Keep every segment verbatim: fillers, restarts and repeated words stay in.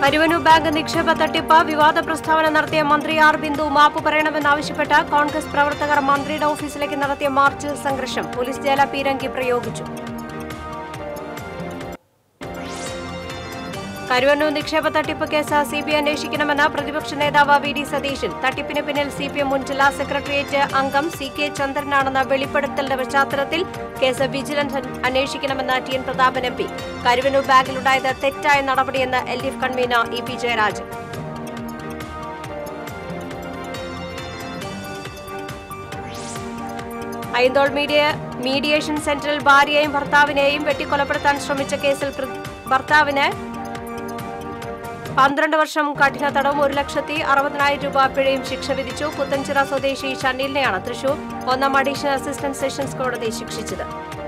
Karuvannur bank നിക്ഷേപ തട്ടിപ്പ് വിവാദ പ്രസ്താവന നടത്തിയ മന്ത്രി ആർ ബിന്ദു മാപ്പ് പറയണമെന്നാവശ്യപ്പെട്ട് കോൺഗ്രസ് പ്രവർത്തകർ മന്ത്രിയുടെ ഓഫീസിലേക്ക് നടത്തിയ മാർച്ചിൽ സംഘർഷം. പോലീസ് ജല പീരങ്കി പ്രയോഗിച്ചു. കരുവന്നൂർ നിക്ഷേപ തട്ടിപ്പ് കേസ് സിബിഐ അന്വേഷിക്കണമെന്ന് പ്രതിപക്ഷ നേതാവ് വി ഡി സതീശൻ. തട്ടിപ്പിന് പിന്നിൽ സിപിഎം മുൻ ജില്ലാ സെക്രട്ടേറിയറ്റ് അംഗം സി കെ ചന്ദ്രനാണെന്ന വെളിപ്പെടുത്തലിന്റെ പശ്ചാത്തലത്തിൽ കേസ് വിജിലൻസ് അന്വേഷിക്കണമെന്ന് T N Prathapan M P. Karuvannur ബാങ്കിലുണ്ടായത് തെറ്റായ നടപടിയെന്ന് L D F convener E P Jayarajan. Ayyanthole media mediation സെന്ററിൽ ഭാര്യയെയും ഭർത്താവിനെയും വെട്ടിക്കൊലപ്പെടുത്താൻ ശ്രമിച്ച കേസിൽ ഭർത്താവിന് പന്ത്രണ്ട് വർഷം കഠിന തടവും ഒരു ലക്ഷത്തി അറുപതിനായിരം രൂപ പിഴയും ശിക്ഷ വിധിച്ചു. പുത്തൻചിറ സ്വദേശി ഷനീലിനെയാണ് തൃശൂർ ഒന്നാം അഡീഷണൽ അസിസ്റ്റന്റ് സെഷൻസ് കോടതി ശിക്ഷിച്ചത്.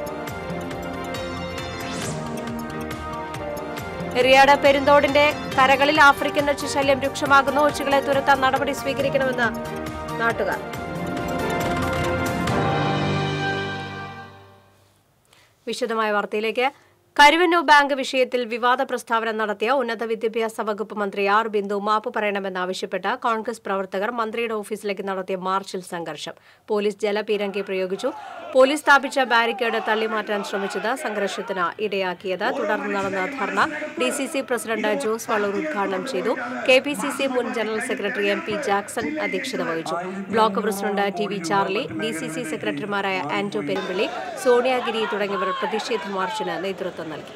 എറിയാട് പെരുന്തോടിന്റെ കരകളിൽ ആഫ്രിക്കൻ നച്ചു ശല്യം രൂക്ഷമാകുന്നു. ഒച്ചുകളെ തുരത്താൻ നടപടി സ്വീകരിക്കണമെന്ന് നാട്ടുകാർ. വിശദമായ വാർത്തയിലേക്ക്. കരുവന്നൂർ ബാങ്ക് വിഷയത്തിൽ വിവാദ പ്രസ്താവന നടത്തിയ ഉന്നത വിദ്യാഭ്യാസ വകുപ്പ് മന്ത്രി ആർ ബിന്ദു മാപ്പ് പറയണമെന്നാവശ്യപ്പെട്ട് കോൺഗ്രസ് പ്രവർത്തകർ മന്ത്രിയുടെ ഓഫീസിലേക്ക് നടത്തിയ മാർച്ചിൽ സംഘർഷം. പോലീസ് ജലപീരങ്കി പ്രയോഗിച്ചു. പോലീസ് സ്ഥാപിച്ച ബാരിക്കേഡ് തള്ളിമാറ്റാൻ ശ്രമിച്ചത് സംഘർഷത്തിന് ഇടയാക്കിയത്. തുടർന്ന് നടന്ന dharna D C C president Jose Vallur ഉദ്ഘാടനം ചെയ്തു. കെ പി സി സി മുൻ general secretary M P Jackson അധ്യക്ഷത വഹിച്ചു. Block president T V Charlie, D C C സെക്രട്ടറിമാരായ ആന്റോ പെരുമ്പള്ളി, സോണിയാഗിരി തുടങ്ങിയവർ പ്രതിഷേധ മാർച്ചിന് നേതൃത്വം നൽകി.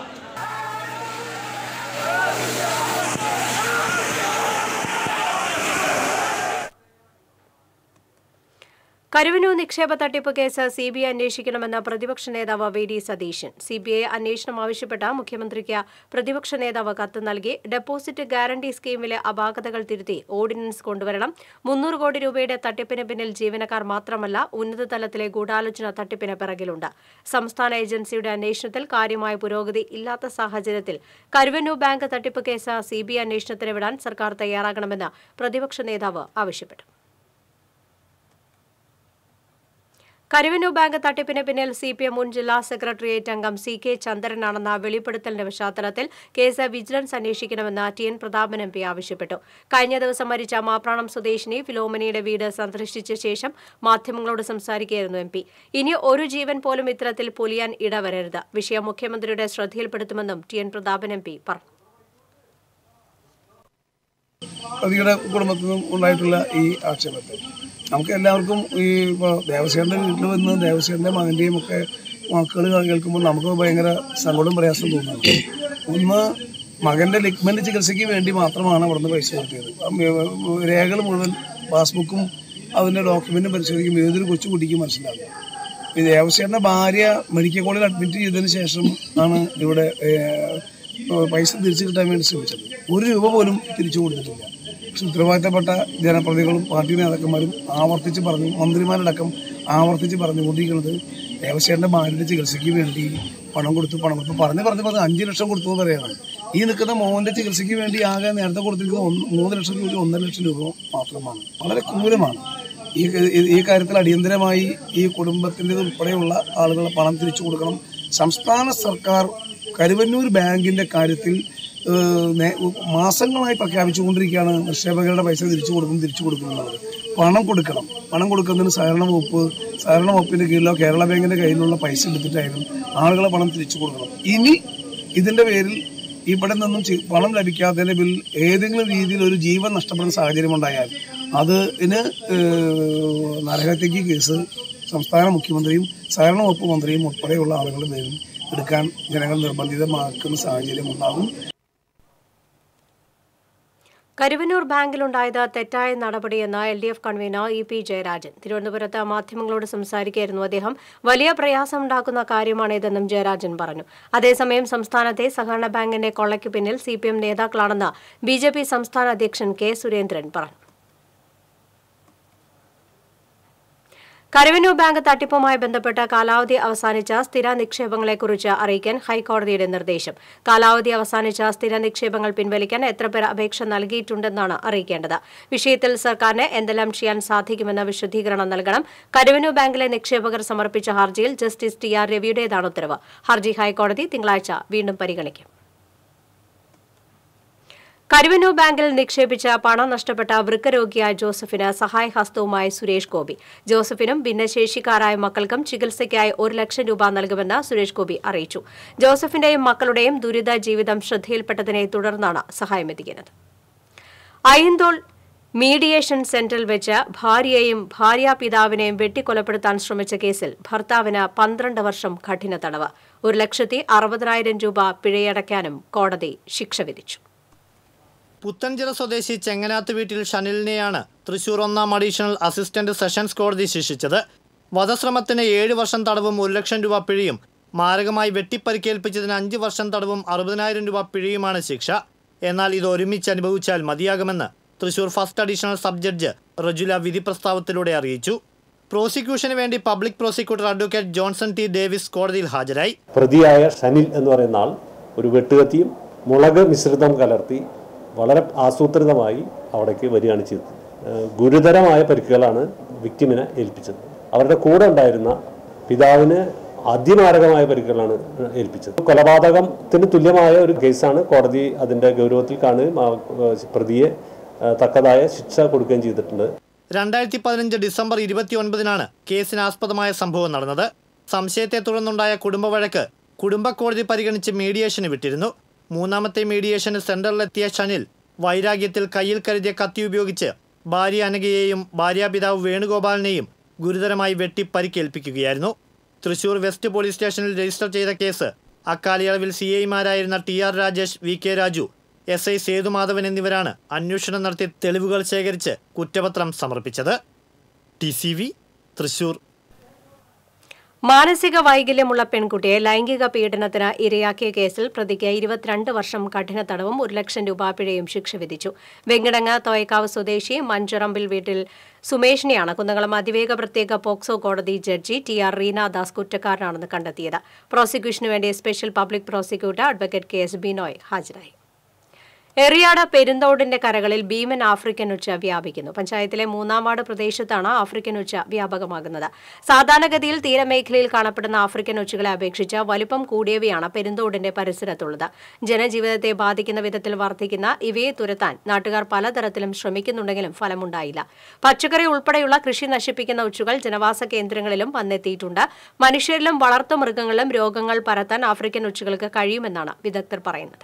കരുവന്നൂർ നിക്ഷേപ തട്ടിപ്പ് കേസ് സിബിഐ അന്വേഷിക്കണമെന്ന് പ്രതിപക്ഷ നേതാവ് വി ഡി സതീശൻ. സിബിഐ അന്വേഷണം ആവശ്യപ്പെട്ട മുഖ്യമന്ത്രിക്ക് പ്രതിപക്ഷ നേതാവ് കത്ത് നൽകി. ഡെപ്പോസിറ്റ് ഗ്യാരണ്ടി സ്കീമിലെ അപാകതകൾ തിരുത്തി ഓർഡിനൻസ് കൊണ്ടുവരണം. മുന്നൂറ് കോടി രൂപയുടെ തട്ടിപ്പിന് പിന്നിൽ ജീവനക്കാർ മാത്രമല്ല, ഉന്നതതലത്തിലെ ഗൂഢാലോചന തട്ടിപ്പിന് പിറകിലുണ്ട്. സംസ്ഥാന ഏജൻസിയുടെ അന്വേഷണത്തിൽ കാര്യമായ പുരോഗതി ഇല്ലാത്ത സാഹചര്യത്തിൽ കരുവന്നൂർ ബാങ്ക് തട്ടിപ്പ് കേസ് സിബിഐ അന്വേഷണത്തിന് വിടാൻ സർക്കാർ തയ്യാറാകണമെന്ന് പ്രതിപക്ഷ നേതാവ് ആവശ്യപ്പെട്ടു. കരുവന്നൂർ ബാങ്ക് തട്ടിപ്പിന് പിന്നിൽ സിപിഎം മുൻ ജില്ലാ സെക്രട്ടേറിയറ്റ് അംഗം സി കെ ചന്ദ്രനാണെന്ന വെളിപ്പെടുത്തലിന്റെ പശ്ചാത്തലത്തിൽ കേസ് വിജിലൻസ് അന്വേഷിക്കണമെന്ന് T N Prathapan M P ആവശ്യപ്പെട്ടു. കഴിഞ്ഞ ദിവസം മരിച്ച മാപ്രാണം സ്വദേശിനി ഫിലോമിനയുടെ വീട് സന്ദർശിച്ച ശേഷം മാധ്യമങ്ങളോട് സംസാരിക്കുകയായിരുന്നു എം പി. ഇനി ഒരു ജീവൻ പോലും ഇത്തരത്തിൽ പൊലിയാൻ ഇടവരരുത്. വിഷയം മുഖ്യമന്ത്രിയുടെ ശ്രദ്ധയിൽപ്പെടുത്തുമെന്നും T N Prathapan M P പറഞ്ഞു. പ്രതിയുടെ കുടുംബത്തിൽ നിന്നും ഉണ്ടായിട്ടുള്ള ഈ ആക്ഷേപത്തെ നമുക്ക് എല്ലാവർക്കും ഈ ഇപ്പോൾ ദേവസ്വന്റെ വീട്ടിൽ വന്ന് ദേവസ്വന്റെ മകൻ്റെയും ഒക്കെ വാക്കുകൾ കേൾക്കുമ്പോൾ നമുക്ക് ഭയങ്കര സങ്കടവും പ്രയാസം തോന്നുന്നു. ഒന്ന്, മകൻ്റെ ലിഗ്മെന്റ് ചികിത്സയ്ക്ക് വേണ്ടി മാത്രമാണ് അവിടുന്ന് പൈസ കൊടുത്തത്. രേഖകൾ മുഴുവൻ പാസ്ബുക്കും അതിൻ്റെ ഡോക്യുമെൻറ്റും പരിശോധിക്കുമ്പോൾ ഏതൊരു കൊച്ചുകുട്ടിക്കും മനസ്സിലാകും. ഈ ദേവസ്വന്റെ ഭാര്യ മെഡിക്കൽ കോളേജിൽ അഡ്മിറ്റ് ചെയ്തതിന് ശേഷം ആണ് ഇവിടെ പൈസ തിരിച്ചു കിട്ടാൻ വേണ്ടി ശ്രമിച്ചത്. ഒരു രൂപ പോലും തിരിച്ചു കൊടുത്തിട്ടില്ല. പക്ഷെ ഉത്തരവാദിത്തപ്പെട്ട ജനപ്രതിനിധികളും പാർട്ടി നേതാക്കന്മാരും ആവർത്തിച്ച് പറഞ്ഞു, മന്ത്രിമാരടക്കം ആവർത്തിച്ച് പറഞ്ഞുകൊണ്ടിരിക്കുന്നത് ദേവസ്വന്റെ ഭാര്യയുടെ ചികിത്സയ്ക്ക് വേണ്ടി പണം കൊടുത്തു പണം കൊടുത്തു പറഞ്ഞ് പറഞ്ഞ് പറഞ്ഞ് അഞ്ച് ലക്ഷം കൊടുത്തു എന്ന് പറയുന്നത്. ഈ നിൽക്കുന്ന മോഹൻ്റെ ചികിത്സയ്ക്ക് വേണ്ടി ആകെ നേരത്തെ കൊടുത്തിരിക്കുന്നത് മൂന്ന് ലക്ഷം രൂപ ഒന്നര ലക്ഷം രൂപ മാത്രമാണ്. വളരെ ക്രൂരമാണ്. ഈ ഈ കാര്യത്തിൽ അടിയന്തരമായി ഈ കുടുംബത്തിൻ്റെ ഉൾപ്പെടെയുള്ള ആളുകളെ പണം തിരിച്ചു കൊടുക്കണം. സംസ്ഥാന സർക്കാർ കരുവന്നൂർ ബാങ്കിൻ്റെ കാര്യത്തിൽ മാസങ്ങളായി പ്രഖ്യാപിച്ചുകൊണ്ടിരിക്കുകയാണ് നിക്ഷേപകരുടെ പൈസ തിരിച്ചു കൊടുക്കും തിരിച്ചു കൊടുക്കുന്നുള്ളത്. പണം കൊടുക്കണം. പണം കൊടുക്കുന്നതിന് സഹകരണ വകുപ്പ് സഹകരണ വകുപ്പിൻ്റെ കീഴിലോ കേരള ബാങ്കിൻ്റെ കയ്യിലുള്ള പൈസ എടുത്തിട്ടായാലും ആളുകളെ പണം തിരിച്ചു കൊടുക്കണം. ഇനി ഇതിൻ്റെ പേരിൽ ഇവിടെ നിന്നും പണം ലഭിക്കാത്തതിൻ്റെ പേരിൽ ഏതെങ്കിലും രീതിയിൽ ഒരു ജീവൻ നഷ്ടപ്പെടുന്ന സാഹചര്യം ഉണ്ടായാൽ അതിന് നരഹത്യക്ക് കേസ് സംസ്ഥാന മുഖ്യമന്ത്രിയും സഹകരണ വകുപ്പ് മന്ത്രിയും ഉൾപ്പെടെയുള്ള ആളുകളുടെ പേരിൽ എടുക്കാൻ ജനങ്ങൾ നിർബന്ധിതമാക്കുന്ന സാഹചര്യം ഉണ്ടാകും. കരുവന്നൂർ ബാങ്കിലുണ്ടായത് തെറ്റായ നടപടിയെന്ന് L D F convener E P Jayarajan. തിരുവനന്തപുരത്ത് മാധ്യമങ്ങളോട് സംസാരിക്കുകയായിരുന്നു അദ്ദേഹം. വലിയ പ്രയാസമുണ്ടാക്കുന്ന കാര്യമാണിതെന്നും ജയരാജൻ പറഞ്ഞു. അതേസമയം സംസ്ഥാനത്തെ സഹകരണ ബാങ്കിന്റെ കൊള്ളയ്ക്ക് പിന്നിൽ സി പി എം നേതാക്കളാണെന്ന് ബി ജെ പി സംസ്ഥാന അധ്യക്ഷൻ കെ സുരേന്ദ്രൻ പറഞ്ഞു. കരുവന്നൂർ ബാങ്ക് തട്ടിപ്പുമായി ബന്ധപ്പെട്ട് കാലാവധി അവസാനിച്ച സ്ഥിര നിക്ഷേപങ്ങളെക്കുറിച്ച് അറിയിക്കാൻ ഹൈക്കോടതിയുടെ നിർദ്ദേശം. കാലാവധി അവസാനിച്ച സ്ഥിര നിക്ഷേപങ്ങൾ പിൻവലിക്കാൻ എത്ര പേർ അപേക്ഷ നൽകിയിട്ടുണ്ടെന്നാണ് അറിയിക്കേണ്ടത്. വിഷയത്തിൽ സർക്കാരിന് എന്തെല്ലാം ചെയ്യാൻ സാധിക്കുമെന്ന് വിശദീകരണം നൽകണം. കരുവന്നൂർ ബാങ്കിലെ നിക്ഷേപകർ സമർപ്പിച്ച ഹർജിയിൽ ജസ്റ്റിസ് ടി ആർ രവിയുടേതാണ് ഉത്തരവ്. ഹർജി ഹൈക്കോടതി തിങ്കളാഴ്ച വീണ്ടും പരിഗണിക്കും. കരുവന്നൂർ ബാങ്കിൽ നിക്ഷേപിച്ച പണം നഷ്ടപ്പെട്ട വൃക്കരോഗിയായ ജോസഫിന് സഹായഹസ്തവുമായി സുരേഷ് ഗോപി. ജോസഫിനും ഭിന്നശേഷിക്കാരായ മക്കൾക്കും ചികിത്സയ്ക്കായി ഒരു ലക്ഷം രൂപ നൽകുമെന്ന് സുരേഷ് ഗോപി അറിയിച്ചു. ജോസഫിന്റെയും മക്കളുടെയും ദുരിത ജീവിതം ശ്രദ്ധയിൽപ്പെട്ടതിനെ തുടർന്നാണ് സഹായമെത്തിക്കുന്നത്. അയ്യന്തോൾ മീഡിയേഷൻ സെന്ററിൽ വെച്ച് ഭാര്യയെയും ഭാര്യാപിതാവിനെയും വെട്ടിക്കൊലപ്പെടുത്താൻ ശ്രമിച്ച കേസിൽ ഭർത്താവിന് പന്ത്രണ്ട് വർഷം കഠിന തടവ്, ഒരു ലക്ഷത്തി അറുപതിനായിരം രൂപ പിഴയടയ്ക്കാനും കോടതി ശിക്ഷ വിധിച്ചു. പുത്തൻചിറ സ്വദേശി ചെങ്ങനാത്ത് വീട്ടിൽ ഷനിലിനെയാണ് തൃശൂർ ഒന്നാം അഡീഷണൽ അസിസ്റ്റന്റ് സെഷൻസ് കോടതി ശിക്ഷിച്ചത്. വധശ്രമത്തിന് ഏഴ് വർഷം തടവും ഒരു ലക്ഷം രൂപ പിഴയും, മാരകമായി വെട്ടിപ്പരിക്കേൽപ്പിച്ചതിന് അഞ്ച് വർഷം തടവും അറുപതിനായിരം രൂപ പിഴയുമാണ് ശിക്ഷ. എന്നാൽ ഇത് ഒരുമിച്ച് അനുഭവിച്ചാൽ മതിയാകുമെന്ന് Thrissur first additional sub judge Rajula വിധി പ്രസ്താവത്തിലൂടെ അറിയിച്ചു. പ്രോസിക്യൂഷന് വേണ്ടി public prosecutor advocate Johnson T Davis കോടതിയിൽ ഹാജരായി. പ്രതിയായ ഷനിൽ എന്ന് പറയുന്ന ആൾ ഒരു വെട്ടുകത്തിയും മുളക് മിശ്രിതം കലർത്തി വളരെ ആസൂത്രിതമായി അവിടേക്ക് വരികയാണ് ചെയ്തത്. ഗുരുതരമായ പരിക്കുകളാണ് വിക്ടിമിനെ ഏൽപ്പിച്ചത്. അവരുടെ കൂടെ ഉണ്ടായിരുന്ന പിതാവിന് അതിമാരകമായ പരിക്കുകളാണ് ഏൽപ്പിച്ചത്. കൊലപാതകത്തിന് തുല്യമായ ഒരു കേസാണ്. കോടതി അതിൻ്റെ ഗൗരവത്തിൽ കാണുകയും പ്രതിയെ തക്കതായ ശിക്ഷ കൊടുക്കുകയും ചെയ്തിട്ടുണ്ട്. രണ്ടായിരത്തി പതിനഞ്ച് ഡിസംബർ ഇരുപത്തി ഒൻപതിനാണ് കേസിനാസ്പദമായ സംഭവം നടന്നത്. സംശയത്തെ തുടർന്നുണ്ടായ കുടുംബ വഴക്ക് കുടുംബ കോടതി പരിഗണിച്ച് മീഡിയേഷന് വിട്ടിരുന്നു. മൂന്നാമത്തെ മീഡിയേഷന് സെന്ററിലെത്തിയ ഷനിൽ വൈരാഗ്യത്തിൽ കയ്യിൽ കരുതിയ കത്തി ഉപയോഗിച്ച് ഭാര്യ അനഘയെയും ഭാര്യാപിതാവ് വേണുഗോപാലിനെയും ഗുരുതരമായി വെട്ടി പരിക്കേൽപ്പിക്കുകയായിരുന്നു. തൃശൂർ വെസ്റ്റ് പോലീസ് സ്റ്റേഷനിൽ രജിസ്റ്റർ ചെയ്ത കേസ് അക്കാലയളവിൽ സി ഐമാരായിരുന്ന T R Rajesh, V K Raju, S I Sethumadhavan എന്നിവരാണ് അന്വേഷണം നടത്തി തെളിവുകൾ ശേഖരിച്ച് കുറ്റപത്രം സമർപ്പിച്ചത്. T C V Thrissur. മാനസിക വൈകല്യമുള്ള പെൺകുട്ടിയെ ലൈംഗിക പീഡനത്തിന് ഇരയാക്കിയ കേസിൽ പ്രതിക്ക് ഇരുപത്തിരണ്ട് വർഷം കഠിന തടവും ഒരു ലക്ഷം രൂപ പിഴയും ശിക്ഷ വിധിച്ചു. വെങ്കിടങ്ങ് തോയക്കാവ് സ്വദേശി മഞ്ചറമ്പിൽ വീട്ടിൽ സുമേഷിനെയാണ് കുന്നംകുളം അതിവേഗ പ്രത്യേക പോക്സോ കോടതി ജഡ്ജി ടി ആർ റീനാദാസ് കുറ്റക്കാരനാണെന്ന് കണ്ടെത്തിയത്. പ്രോസിക്യൂഷനു വേണ്ടി special public prosecutor advocate K S Binoy ഹാജരായി. എറിയാട് പെരുന്തോടിന്റെ കരകളിൽ ഭീമൻ ആഫ്രിക്കൻ ഉച്ച വ്യാപിക്കുന്നു. പഞ്ചായത്തിലെ മൂന്നാം വാർഡ് പ്രദേശത്താണ് ആഫ്രിക്കൻ ഉച്ച വ്യാപകമാകുന്നത്. സാധാരണഗതിയിൽ തീരമേഖലയിൽ കാണപ്പെടുന്ന ആഫ്രിക്കൻ ഉച്ചകളെ അപേക്ഷിച്ച് വലുപ്പം കൂടിയവയാണ് പെരുന്തോടിന്റെ പരിസരത്തുള്ളത്. ജനജീവിതത്തെ ബാധിക്കുന്ന വിധത്തിൽ വർദ്ധിക്കുന്ന ഇവയെ തുരത്താൻ നാട്ടുകാർ പലതരത്തിലും ശ്രമിക്കുന്നുണ്ടെങ്കിലും ഫലമുണ്ടായില്ല. പച്ചക്കറി ഉൾപ്പെടെയുള്ള കൃഷി നശിപ്പിക്കുന്ന ഉച്ചകൾ ജനവാസ കേന്ദ്രങ്ങളിലും വന്നെത്തിയിട്ടുണ്ട്. മനുഷ്യരിലും വളർത്തുമൃഗങ്ങളിലും രോഗങ്ങൾ പരത്താൻ ആഫ്രിക്കൻ ഉച്ചകൾക്ക് കഴിയുമെന്നാണ് വിദഗ്ധർ പറയുന്നത്.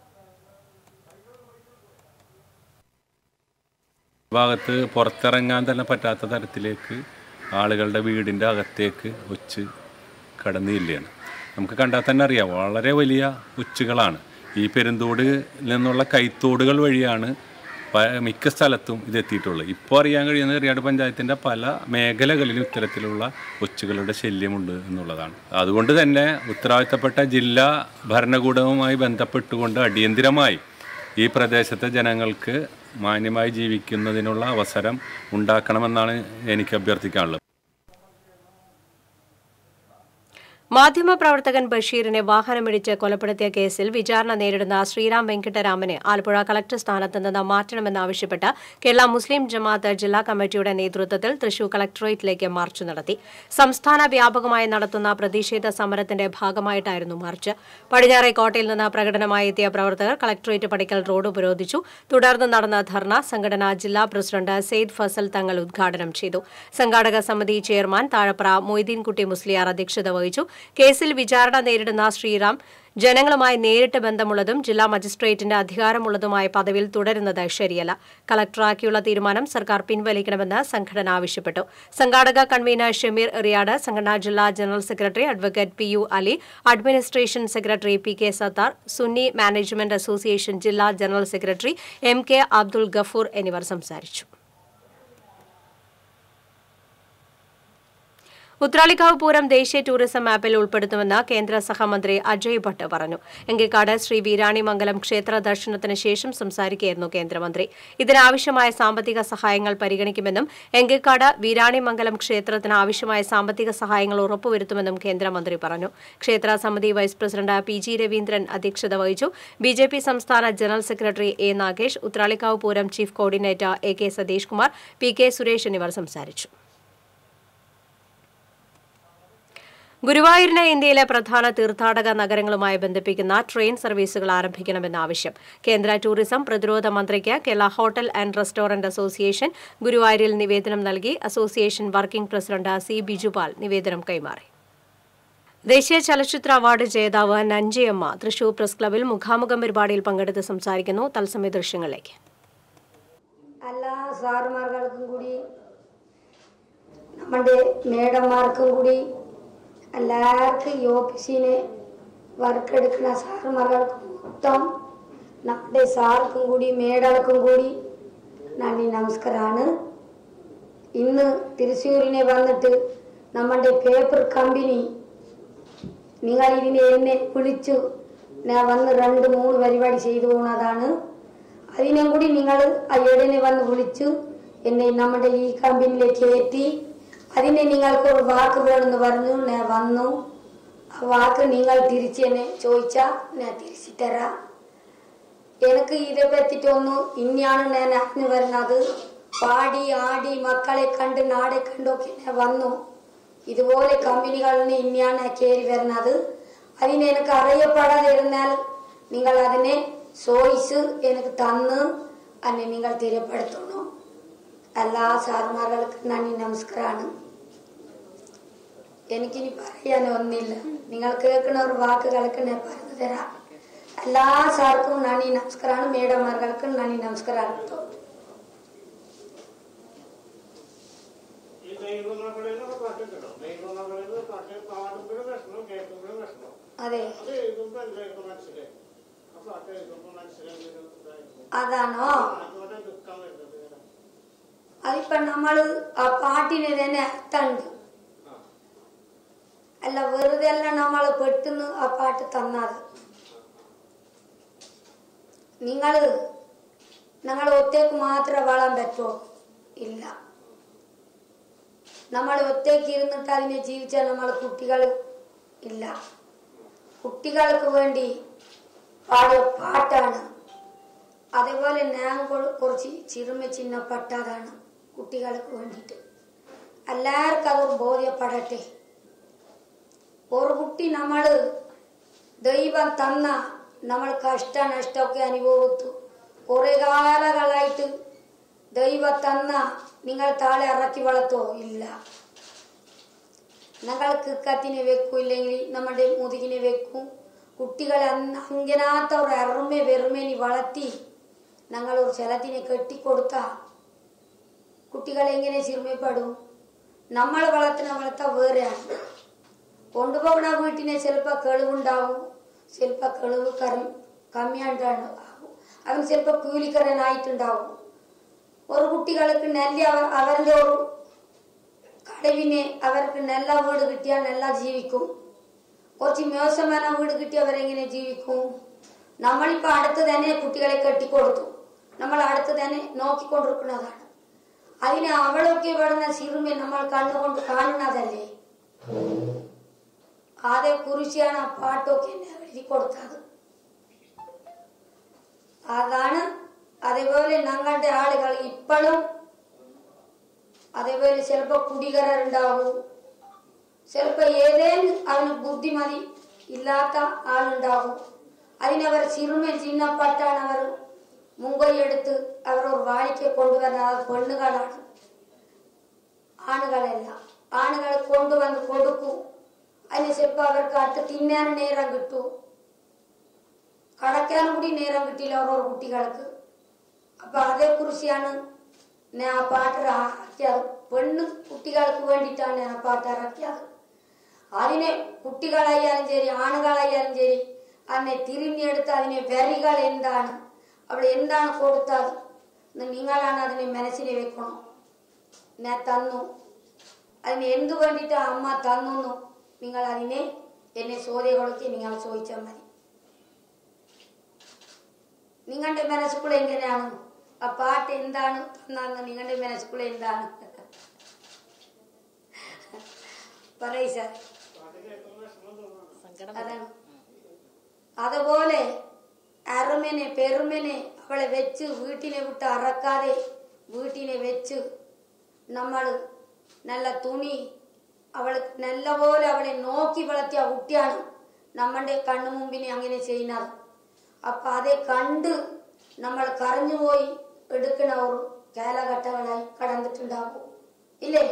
ഭാഗത്ത് പുറത്തിറങ്ങാൻ തന്നെ പറ്റാത്ത തരത്തിലേക്ക് ആളുകളുടെ വീടിൻ്റെ അകത്തേക്ക് ഒച്ച് കടന്നില്ലാണ്. നമുക്ക് കണ്ടാൽ തന്നെ അറിയാം, വളരെ വലിയ ഉച്ചുകളാണ്. ഈ പെരുന്തോട് നിന്നുള്ള കൈത്തോടുകൾ വഴിയാണ് മിക്ക സ്ഥലത്തും ഇതെത്തിയിട്ടുള്ളത്. ഇപ്പോൾ അറിയാൻ കഴിയുന്നത് എറിയാട് പഞ്ചായത്തിൻ്റെ പല മേഖലകളിലും ഇത്തരത്തിലുള്ള ഒച്ചുകളുടെ ശല്യമുണ്ട് എന്നുള്ളതാണ്. അതുകൊണ്ട് തന്നെ ഉത്തരവാദിത്തപ്പെട്ട ജില്ലാ ഭരണകൂടവുമായി ബന്ധപ്പെട്ടുകൊണ്ട് അടിയന്തിരമായി ഈ പ്രദേശത്തെ ജനങ്ങൾക്ക് മാന്യമായി ജീവിക്കുന്നതിനുള്ള അവസരം ഉണ്ടാക്കണമെന്നാണ് എനിക്ക് അഭ്യർത്ഥിക്കാനുള്ളത്. മാധ്യമപ്രവർത്തകൻ ബഷീറിനെ വാഹനമിടിച്ച് കൊലപ്പെടുത്തിയ കേസിൽ വിചാരണ നേരിടുന്ന ശ്രീറാം വെങ്കിട്ടരാമനെ ആലപ്പുഴ കളക്ടർ സ്ഥാനത്ത് നിന്ന് മാറ്റണമെന്നാവശ്യപ്പെട്ട് കേരള മുസ്ലിം ജമാഅത്ത് ജില്ലാ കമ്മിറ്റിയുടെ നേതൃത്വത്തിൽ തൃശൂർ കളക്ടറേറ്റിലേക്ക് മാർച്ച് നടത്തി. സംസ്ഥാന വ്യാപകമായി നടത്തുന്ന പ്രതിഷേധ സമരത്തിന്റെ ഭാഗമായിട്ടായിരുന്നു മാർച്ച്. പടിഞ്ഞാറേക്കോട്ടയിൽ നിന്ന് പ്രകടനമായി എത്തിയ പ്രവർത്തകർ കളക്ടറേറ്റ് പടിക്കൽ റോഡ് ഉപരോധിച്ചു. തുടർന്ന് നടന്ന ധർണ സംഘടനാ ജില്ലാ പ്രസിഡന്റ് സെയ്ദ് ഫസൽ തങ്ങൾ ഉദ്ഘാടനം ചെയ്തു. സംഘാടക സമിതി ചെയർമാൻ താഴപ്ര മൊയ്തീൻകുട്ടി മുസ്ലിയാർ അധ്യക്ഷത വഹിച്ചു. കേസിൽ വിചാരണ നേരിടുന്ന ശ്രീറാം ജനങ്ങളുമായി നേരിട്ട് ബന്ധമുള്ളതും ജില്ലാ മജിസ്ട്രേറ്റിന്റെ അധികാരമുള്ളതുമായ പദവിയിൽ തുടരുന്നത് ശരിയല്ല. കളക്ടറാക്കിയുള്ള തീരുമാനം സർക്കാർ പിൻവലിക്കണമെന്ന് സംഘടന ആവശ്യപ്പെട്ടു. സംഘാടക കൺവീനർ ഷമീർ എറിയാട്, സംഘടനാ ജില്ലാ general secretary advocate P U Ali, administration secretary P K Sathar, Sunni management association ജില്ലാ general secretary M K Abdul Gafoor എന്നിവർ സംസാരിച്ചു. ഉത്രാളിക്കാവ് പൂരം ദേശീയ ടൂറിസം മാപ്പിൽ ഉൾപ്പെടുത്തുമെന്ന് കേന്ദ്ര സഹമന്ത്രി അജയ് ഭട്ട് പറഞ്ഞു. എങ്കിക്കാട് ശ്രീ വീരാണിമംഗലം ക്ഷേത്ര ദർശനത്തിന് ശേഷം സംസാരിക്കുകയായിരുന്നു കേന്ദ്രമന്ത്രി. ഇതിനാവശ്യമായ സാമ്പത്തിക സഹായങ്ങൾ പരിഗണിക്കുമെന്നും എങ്കിക്കാട് വീരാണിമംഗലം ക്ഷേത്രത്തിന് ആവശ്യമായ സാമ്പത്തിക സഹായങ്ങൾ ഉറപ്പുവരുത്തുമെന്നും കേന്ദ്രമന്ത്രി പറഞ്ഞു. ക്ഷേത്ര സമിതി vice president P G Raveendran അധ്യക്ഷത വഹിച്ചു. ബി ജെ പി സംസ്ഥാന general secretary A Nagesh, Uthralikkavu Pooram chief coordinator A K Satheesh Kumar, P K Suresh എന്നിവർ സംസാരിച്ചു. ഗുരുവായൂരിനെ ഇന്ത്യയിലെ പ്രധാന തീർത്ഥാടക നഗരങ്ങളുമായി ബന്ധിപ്പിക്കുന്ന ട്രെയിൻ സർവീസുകൾ ആരംഭിക്കണമെന്ന ആവശ്യം കേന്ദ്ര ടൂറിസം പ്രതിരോധ മന്ത്രിക്ക് Kerala hotel and restaurant association ഗുരുവായൂരിൽ നിവേദനം നൽകി. Association working president C Bijupal നിവേദനം കൈമാറി. ദേശീയ ചലച്ചിത്ര അവാർഡ് ജേതാവ് നഞ്ചിയമ്മ തൃശൂർ പ്രസ് ക്ലബിൽ മുഖാമുഖം പരിപാടിയിൽ പങ്കെടുത്ത് സംസാരിക്കുന്നു. തത്സമയ ദൃശ്യങ്ങളിലേക്ക്. എല്ലാ സാറുമാർക്കും കൂടി നമ്മുടെ മേഡന്മാർക്കും കൂടി എല്ലാവർക്കും ഈ ഓഫീസിനെ വർക്ക് എടുക്കുന്ന സാറുമാർക്കും മൊത്തം നമ്മുടെ സാർക്കും കൂടി മേഡർക്കും കൂടി നന്ദി നമസ്കാരമാണ്. ഇന്ന് തൃശ്ശൂരിനെ വന്നിട്ട് നമ്മുടെ പേപ്പർ കമ്പനി നിങ്ങൾ ഇതിനെ എന്നെ വിളിച്ചു ഞാൻ വന്ന് രണ്ട് മൂന്ന് പരിപാടി ചെയ്തു പോകുന്നതാണ്. അതിനും കൂടി നിങ്ങൾ അയ്യടനെ വന്ന് വിളിച്ചു എന്നെ നമ്മുടെ ഈ കമ്പനിയിലേക്ക് കയറ്റി അതിനെ നിങ്ങൾക്ക് ഒരു വാക്ക് വേണമെന്ന് പറഞ്ഞു ഞാൻ വന്നു. ആ വാക്ക് നിങ്ങൾ തിരിച്ച് എന്നെ ചോദിച്ചാൽ ഞാൻ തിരിച്ചു തരാം. എനിക്ക് ഇതേ പറ്റിയിട്ടൊന്നും ഇനിയാണ് ഞാൻ അറിഞ്ഞു വരുന്നത്. പാടി ആടി മക്കളെ കണ്ട് നാടെ കണ്ടൊക്കെ ഞാൻ വന്നു. ഇതുപോലെ കമ്പനികളിന് ഇനിയാണ് കയറി വരുന്നത്. അതിനെ എനിക്ക് അറിയപ്പെടാതിരുന്നാൽ നിങ്ങൾ അതിനെ ചോയ്സ് എനിക്ക് തന്ന് അതിനെ നിങ്ങൾ തിരപ്പെടുത്തണം. എല്ലാ സാറുമാർക്കും നന്ദി നമസ്കാരമാണ്. എനിക്കിനി പറയാനൊന്നില്ല. നിങ്ങൾ കേൾക്കുന്ന ഒരു വാക്കുകൾക്ക് ഞാൻ പറഞ്ഞു തരാം. എല്ലാ സാർക്കും നന്ദി നമസ്കാരമാണ്. മേഡന്മാർക്കും നന്ദി നമസ്കാരമാണ്. അതെ അതാണോ? അതിപ്പോ നമ്മള് ആ പാട്ടിന് തന്നെ അർത്ഥമുണ്ട്. അല്ല വെറുതെ അല്ല നമ്മള് പെട്ടെന്ന് ആ പാട്ട് തന്നത്. നിങ്ങള് ഞങ്ങൾ ഒറ്റയ്ക്ക് മാത്രമേ വളാൻ പറ്റുമോ? ഇല്ല. നമ്മൾ ഒറ്റയ്ക്ക് ഇരുന്നിട്ട് അതിനെ ജീവിച്ചാൽ നമ്മൾ കുട്ടികൾ ഇല്ല. കുട്ടികൾക്ക് വേണ്ടി പാടിയ പാട്ടാണ്. അതേപോലെ ഞാൻ കുറച്ച് ചിറുമ ചിന്ന പട്ടാതാണ് കുട്ടികൾക്ക് വേണ്ടിയിട്ട്. എല്ലാവർക്കും അതൊരു ബോധ്യപ്പെടട്ടെ. ഒരു കുട്ടി നമ്മൾ ദൈവം തന്ന നമ്മൾ കഷ്ട നഷ്ടമൊക്കെ അനുഭവിച്ചു. കുറെ കാലങ്ങളായിട്ട് ദൈവം തന്ന നിങ്ങൾ താഴെ ഇറക്കി വളർത്തോ? ഇല്ല. ഞങ്ങൾക്ക് കത്തിനെ വെക്കും, ഇല്ലെങ്കിൽ നമ്മുടെ മുതുകിനെ വെക്കും. കുട്ടികളെ അങ്ങനാത്ത ഒരു അറുമ വെറുമേനി വളർത്തി ഞങ്ങൾ ഒരു സ്ഥലത്തിനെ കെട്ടിക്കൊടുത്ത കുട്ടികളെ എങ്ങനെ ചിറുമപ്പെടും? നമ്മൾ വളർത്തുന്ന വളർത്ത വേറെയാണ്. കൊണ്ടുപോകുന്ന വീട്ടിനെ ചിലപ്പോൾ കെളിവുണ്ടാവും, ചിലപ്പോൾ കെളിവ് കറി കമ്മിയാണ്ടാണ് ആവും. അവൻ ചിലപ്പോൾ കൂലിക്കരനായിട്ടുണ്ടാവും. ഒരു കുട്ടികൾക്ക് നെല്ല അവരുടെ ഒരു കടവിനെ അവർക്ക് നല്ല വീട് കിട്ടിയാൽ നല്ല ജീവിക്കും. കുറച്ച് മോശമായ വീട് കിട്ടി അവരെങ്ങനെ ജീവിക്കും? നമ്മളിപ്പോൾ അടുത്ത് തന്നെ കുട്ടികളെ കെട്ടിക്കൊടുത്തു. നമ്മൾ അടുത്ത് തന്നെ നോക്കിക്കൊണ്ടിരിക്കുന്നതാണ്. അതിന് അവളൊക്കെ വരുന്ന സിറുമ നമ്മൾ കണ്ണുകൊണ്ട് കാണുന്നതല്ലേ. അതേ കുറിച്ചാണ് ആ പാട്ടൊക്കെ എന്നെ എഴുതി കൊടുത്തത്. അതാണ്. അതേപോലെ ഞങ്ങളുടെ ആളുകൾ ഇപ്പോഴും അതേപോലെ ചിലപ്പോൾ കുടികരുണ്ടാവും, ചിലപ്പോൾ ഏതേലും അവന് ബുദ്ധിമതി ഇല്ലാത്ത ആളുണ്ടാവും. അതിനവർ സിറുമ ചിന്നപ്പെട്ടാണ് അവർ മുൻകൈയെടുത്ത് അവർ ഒരു വാഴിക്ക് കൊണ്ടുവരുന്നത് പെണ്ണുകളാണ്, ആണുകളല്ല. ആണുകൾ കൊണ്ടുവന്ന് കൊടുക്കും. അതിന് ചിലപ്പോൾ അവർക്ക് അടുത്ത് തിന്നാൻ നേരം കിട്ടും, കടക്കാനും കൂടി നേരം കിട്ടിയില്ല ഓരോ കുട്ടികൾക്ക്. അപ്പൊ അതേക്കുറിച്ചാണ് ഞാൻ ആ പാട്ട് ഇറക്കിയത്. പെണ്ണ് കുട്ടികൾക്ക് വേണ്ടിയിട്ടാണ് ഞാൻ ആ പാട്ട് ഇറക്കിയത്. അതിനെ കുട്ടികളായാലും ശരി ആണുകളായാലും ശരി അതിനെ തിരിഞ്ഞെടുത്ത് അതിനെ വരികൾ എന്താണ്, അവിടെ എന്താണ് കൊടുത്തത് നിങ്ങളാണ് അതിനെ മനസ്സിനെ വെക്കണം. ഞാൻ തന്നു, അതിന് എന്തു വേണ്ടിയിട്ട് അമ്മ തന്നു നിങ്ങൾ അതിനെ എന്നെ ചോദ്യങ്ങളൊക്കെ നിങ്ങൾ ചോദിച്ചാൽ മതി. നിങ്ങളുടെ മനസ്സുക്കുള്ള എങ്ങനെയാണ് ആ പാട്ട് എന്താണ് തന്നാന്ന് നിങ്ങളുടെ മനസ്സുക്കുള്ള എന്താണ് പറയ് സാർ. അതാണ്. അതുപോലെ അറുമനെ പെരുമനെ അവളെ വെച്ച് വീട്ടിനെ വിട്ട് അറക്കാതെ വീട്ടിനെ വെച്ച് നമ്മൾ നല്ല തുണി അവൾ നല്ലപോലെ അവളെ നോക്കി വളർത്തിയ കുട്ടിയാണ് നമ്മളുടെ കണ്ണു മുമ്പിനെ അങ്ങനെ ചെയ്യുന്നത്. അപ്പം അതെ കണ്ട് നമ്മൾ കരഞ്ഞുപോയി എടുക്കുന്ന ഒരു കാലഘട്ടങ്ങളായി കടന്നിട്ടുണ്ടാകും ഇല്ലേ?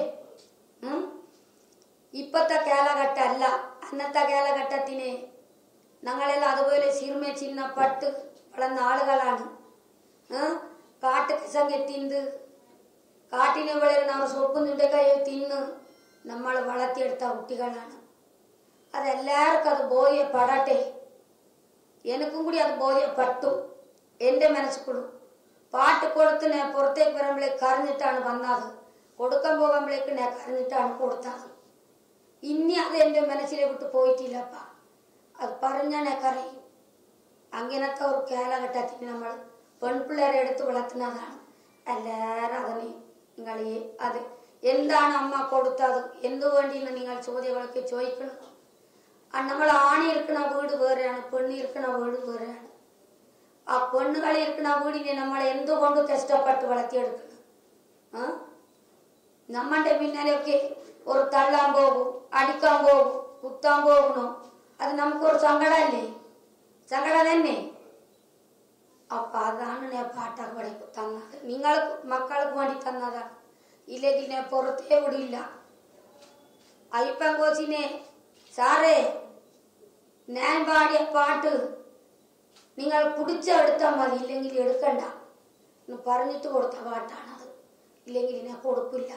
ഇപ്പത്തെ കാലഘട്ടമല്ല, അന്നത്തെ കാലഘട്ടത്തിന് ഞങ്ങളെല്ലാം അതുപോലെ സിർമ ചിന്നപ്പെട്ട് വളർന്ന ആളുകളാണ്. കാട്ടുക്ക് സംഖ്യ തിന്ന് കാട്ടിനെ വളരുന്ന അവർ സൊപ്പുന്നുണ്ട് കൈ തിന്ന് നമ്മൾ വളർത്തിയെടുത്ത കുട്ടികളാണ്. അതെല്ലാവർക്കും അത് ബോധ്യപ്പെടട്ടെ. എനിക്കും കൂടി അത് ബോധ്യപ്പെട്ടു. എൻ്റെ മനസ്സിൽക്കൂടും പാട്ട് കൊടുത്ത് ഞാൻ പുറത്തേക്ക് വരുമ്പോഴേക്ക് കരഞ്ഞിട്ടാണ് വന്നത്, കൊടുക്കാൻ പോകുമ്പോഴേക്ക് ഞാൻ കരഞ്ഞിട്ടാണ് കൊടുത്തത്. ഇനി അത് എൻ്റെ മനസ്സിലെ വിട്ട് പോയിട്ടില്ലപ്പ. അത് പറഞ്ഞാൽ ഞാൻ കരയും. അങ്ങനത്തെ ഒരു കാലഘട്ടത്തിന് നമ്മൾ പെൺപിള്ളേരെ എടുത്ത് വളർത്തുന്നതാണ്. എല്ലാവരും അതിനെ നിങ്ങൾ അത് എന്താണ് അമ്മ കൊടുത്തത് എന്തുവേണ്ടിയെന്ന് നിങ്ങൾ ചോദ്യങ്ങളൊക്കെ ചോദിക്കണം. നമ്മൾ ആണി ഇരിക്കുന്ന വീട് വേറെയാണ്, പെണ്ണി ഇരിക്കുന്ന വീട് വേറെയാണ്. ആ പെണ്ണുകളി ഇരിക്കുന്ന വീടിനെ നമ്മൾ എന്തുകൊണ്ട് കഷ്ടപ്പെട്ട് വളർത്തിയെടുക്കണം? ആ നമ്മളുടെ പിന്നാലെയൊക്കെ ഒരു തള്ളാൻ പോകും, അടിക്കാൻ പോകും, കുത്താൻ പോകണോ? അത് നമുക്കൊരു സങ്കടമല്ലേ? സങ്കടം തന്നെ. അപ്പൊ അതാണ് ഞാൻ പാട്ടൊക്കെ പഠി തന്നത്. നിങ്ങൾ മക്കൾക്ക് വേണ്ടി തന്നതാണ്. ഇല്ലെങ്കിൽ ഞാൻ പുറത്തേ വിടില്ല. അയ്യപ്പൻ കോച്ചിനെ സാറേ ഞാൻ പാടിയ പാട്ട് നിങ്ങൾ പിടിച്ചെടുത്താൽ മതി, ഇല്ലെങ്കിൽ എടുക്കണ്ട എന്ന് പറഞ്ഞിട്ട് കൊടുത്ത പാട്ടാണത്. ഇല്ലെങ്കിൽ ഞാൻ കൊടുക്കില്ല.